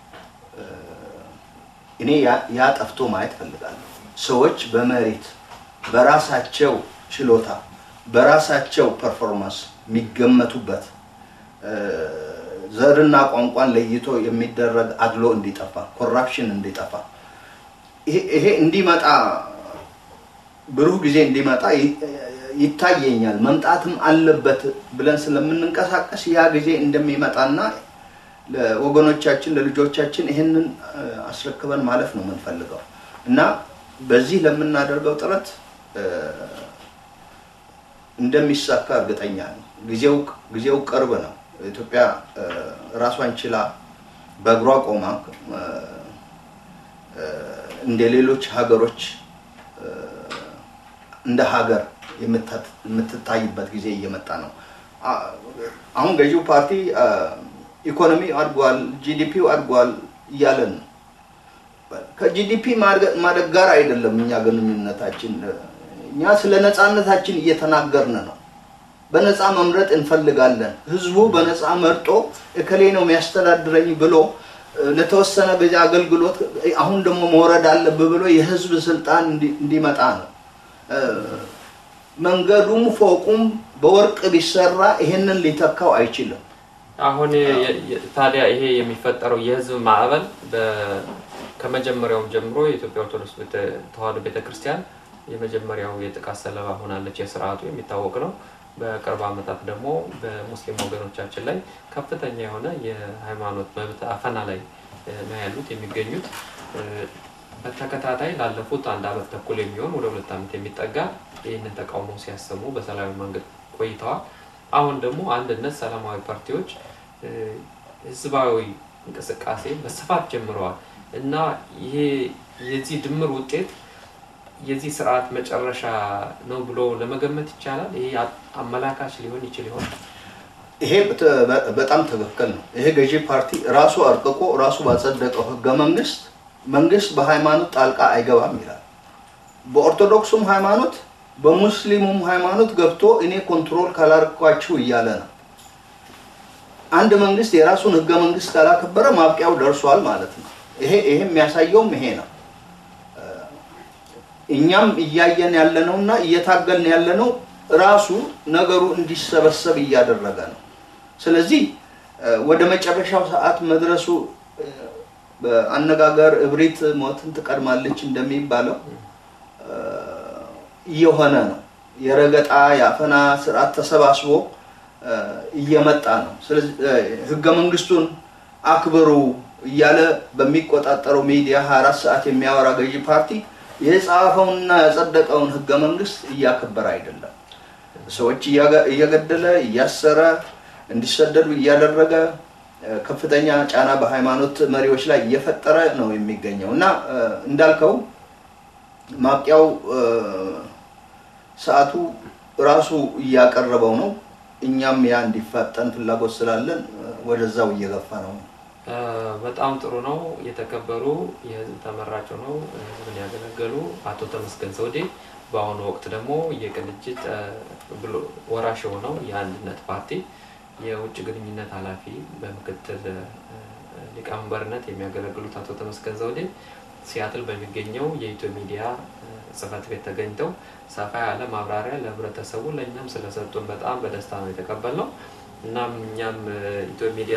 እኔ ያ ጠፍቶ ማየት ፈልጋለሁ ሰዎች በመሪት በራሳቸው ችሎታ በራሳቸው ፐርፎርማንስ የሚገመቱበት ዘርና ቋንቋን ለይቶ የሚደረግ አድሎ እንዲጠፋ ኮራፕሽን እንዲጠፋ ይሄ እንዲመጣ ብሩህ ጊዜ እንዲመጣ ይታየኛል መምጣትም አለበት ብለን ስለምንንቀሳቀስ ያ ጊዜ እንደሚመጣና ለወገኖቻችን ለልጆቻችን ይሄንን አስረክበን ማለፍ ነው የምንፈልገው እና በዚህ ለምናደርገው ጥረት እንደሚሳካ እርግጠኛ ነኝ ጊዜው ጊዜው ቅርብ ነው ኢትዮጵያ ራሷን ችላ በእግሯ ቆማ እንደ ሌሎች ሀገሮች እንደ ሀገር የምትታይበት ጊዜ እየመጣ ነው አሁን ገዢው ፓርቲ ኢኮኖሚ አድጓል ጂዲፒው አድጓል ይያለን ከጂዲፒ ማደግ ጋር አይደለም እኛ ግንኙነታችን እኛ ስለ ነፃነታችን እየተናገርን ነው በነፃ መምረጥ እንፈልጋለን ህዝቡ በነፃ መርጦ እከሌ ነው የሚያስተዳድረኝ ብሎ ለተወሰነ ጊዜ አገልግሎት አሁን ደግሞ መወረድ አለበት ብሎ የህዝብ ስልጣን እንዲመጣ ነው መንገዱም ፎቁም በወርቅ ቢሰራ ይሄንን ሊተካው አይችልም አሁን ታዲያ ይሄ የሚፈጠረው የህዝብ ማዕበል ከመጀመሪያው ጀምሮ የኢትዮጵያ ኦርቶዶክስ ተዋሕዶ ቤተክርስቲያን የመጀመሪያው የጥቃት ሰለባ ሆናለች የሥርዓቱ የሚታወቅ ነው በቅርብ ዓመታት ደግሞ በሙስሊም ወገኖቻችን ላይ ከፍተኛ የሆነ የሃይማኖት መብት አፈና ላይ ነው ያሉት የሚገኙት በተከታታይ ላለፉት አንድ አመት ተኩል የሚሆን ወደ ሁለት አመት የሚጠጋ ይሄንን ተቃውሞ ሲያሰሙ በሰላማዊ መንገድ ቆይተዋል አሁን ደግሞ አንድነት ሰላማዊ ፓርቲዎች ህዝባዊ እንቅስቃሴ በስፋት ጀምረዋል እና ይሄ የዚህ ድምር ውጤት የዚህ ስርዓት መጨረሻ ነው ብሎ ለመገመት ይቻላል ይሄ አመላካሽ ሊሆን ይችላል ይሆን ይሄ በጣም ተገከል ነው ይሄ ገዢ ፓርቲ ራሱ አርቀቆ ራሱ ባጸደቀው ህገ መንግስት መንግስት በሃይማኖት ጣልቃ አይገባም ይላል በኦርቶዶክሱም ሃይማኖት በሙስሊሙም ሃይማኖት ገብቶ እኔ ኮንትሮል ካላርኳችሁ ይያለ ነው አንድ መንግስት የራሱን ህገ መንግስት ካላከበረ ማብቂያው ደርሷል ማለት ነው ይሄ ይሄ የሚያሳየው ይሄ ነው እኛም እያየን ያለነውና እየታገልን ያለነው ራሱ ነገሩ እንዲሰበሰብ እያደረገ ነው ስለዚህ ወደ መጨረሻው ሰዓት መድረሱ በአነጋገር እብሪት ሞትን ተቀድማለች እንደሚባለው ይሆነ ነው የረገጣ ያፈና ስርዓት ተሰባስቦ እየመጣ ነው ስለዚህ ህገ መንግስቱን አክብሩ ይያለ በሚቆጣጠረው ሚዲያ ሃያ አራት ሰዓት የሚያወራ ገዢ ፓርቲ የጻፈውና ያጸደቀውን ህገ መንግስት እያከበረ አይደለም ሰዎች እየገደለ እያሰረ እንዲሰደዱ እያደረገ ከፍተኛ ጫና በሃይማኖት መሪዎች ላይ እየፈጠረ ነው የሚገኘው እና እንዳልከው ማብቂያው ሰዓቱ ራሱ እያቀረበው ነው እኛም ያ እንዲፋጠን ፍላጎት ስላለን ወደዛው እየገፋ ነው በጣም ጥሩ ነው የተከበሩ የህዝብ ተመራጭ ነው ምን ያገለገሉ አቶ ተመስገን ዘውዴ በአሁኑ ወቅት ደግሞ የቅንጅት ብሎ ወራሽ ሆነው የአንድነት ፓርቲ የውጭ ግንኙነት ኃላፊ በምክትል ሊቀመንበርነት የሚያገለግሉት አቶ ተመስገን ዘውዴ ሲያትል በሚገኘው የኢትዮ ሚዲያ ጽፈት ቤት ተገኝተው ሰፋ ያለ ማብራሪያ ለህብረተሰቡ ለኛም ስለሰጡን በጣም በደስታ ነው የተቀበልነው እናም እኛም ኢትዮ ሚዲያ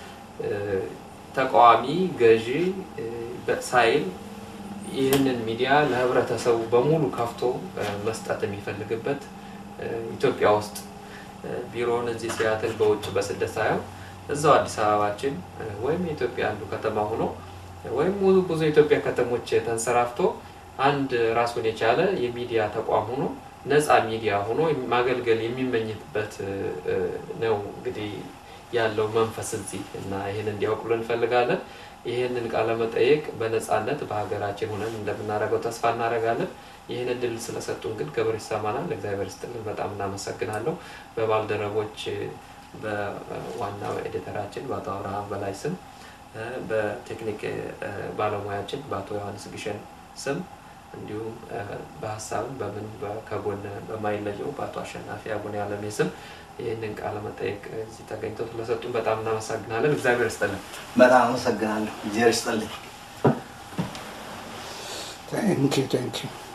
ተቋሚ ገዢ በሳይል ይህንን ሚዲያ ለህብረተሰቡ በሙሉ ከፍቶ መስጠት የሚፈልግበት ኢትዮጵያ ውስጥ ቢሮውን እዚህ ሲያትል በውጭ በስደት ሳይሆን እዛው አዲስ አበባችን ወይም ኢትዮጵያ አንዱ ከተማ ሆኖ ወይም ሙሉ ብዙ ኢትዮጵያ ከተሞች ተንሰራፍቶ አንድ ራሱን የቻለ የሚዲያ ተቋም ሆኖ ነፃ ሚዲያ ሆኖ ማገልገል የሚመኝበት ነው እንግዲህ ያለው መንፈስ እዚህ እና ይሄን እንዲያውቁልን ፈልጋለን ይሄንን ቃለ መጠየቅ በነፃነት በሀገራችን ሆነን እንደምናረጋው ተስፋ እናረጋለን ይሄን እድል ስለሰጡን ግን ክብር ይሰማናል ለእግዚአብሔር ይስጥልን በጣም እናመሰግናለሁ በባልደረቦች በዋናው ኤዲተራችን በአቶ አብርሃም በላይ ስም በቴክኒክ ባለሙያችን በአቶ ዮሐንስ ግሸን ስም እንዲሁም በሐሳብ በምን ከጎን በማይለየው በአቶ አሸናፊ አቡነ ያለሜ ስም ይሄንን ቃለ መጠየቅ እዚህ ተገኝተው ስለሰጡን በጣም እናመሰግናለን እግዚአብሔር ይስጥልን በጣም አመሰግናለሁ እግዚአብሔር ይስጥልን Thank you, thank you.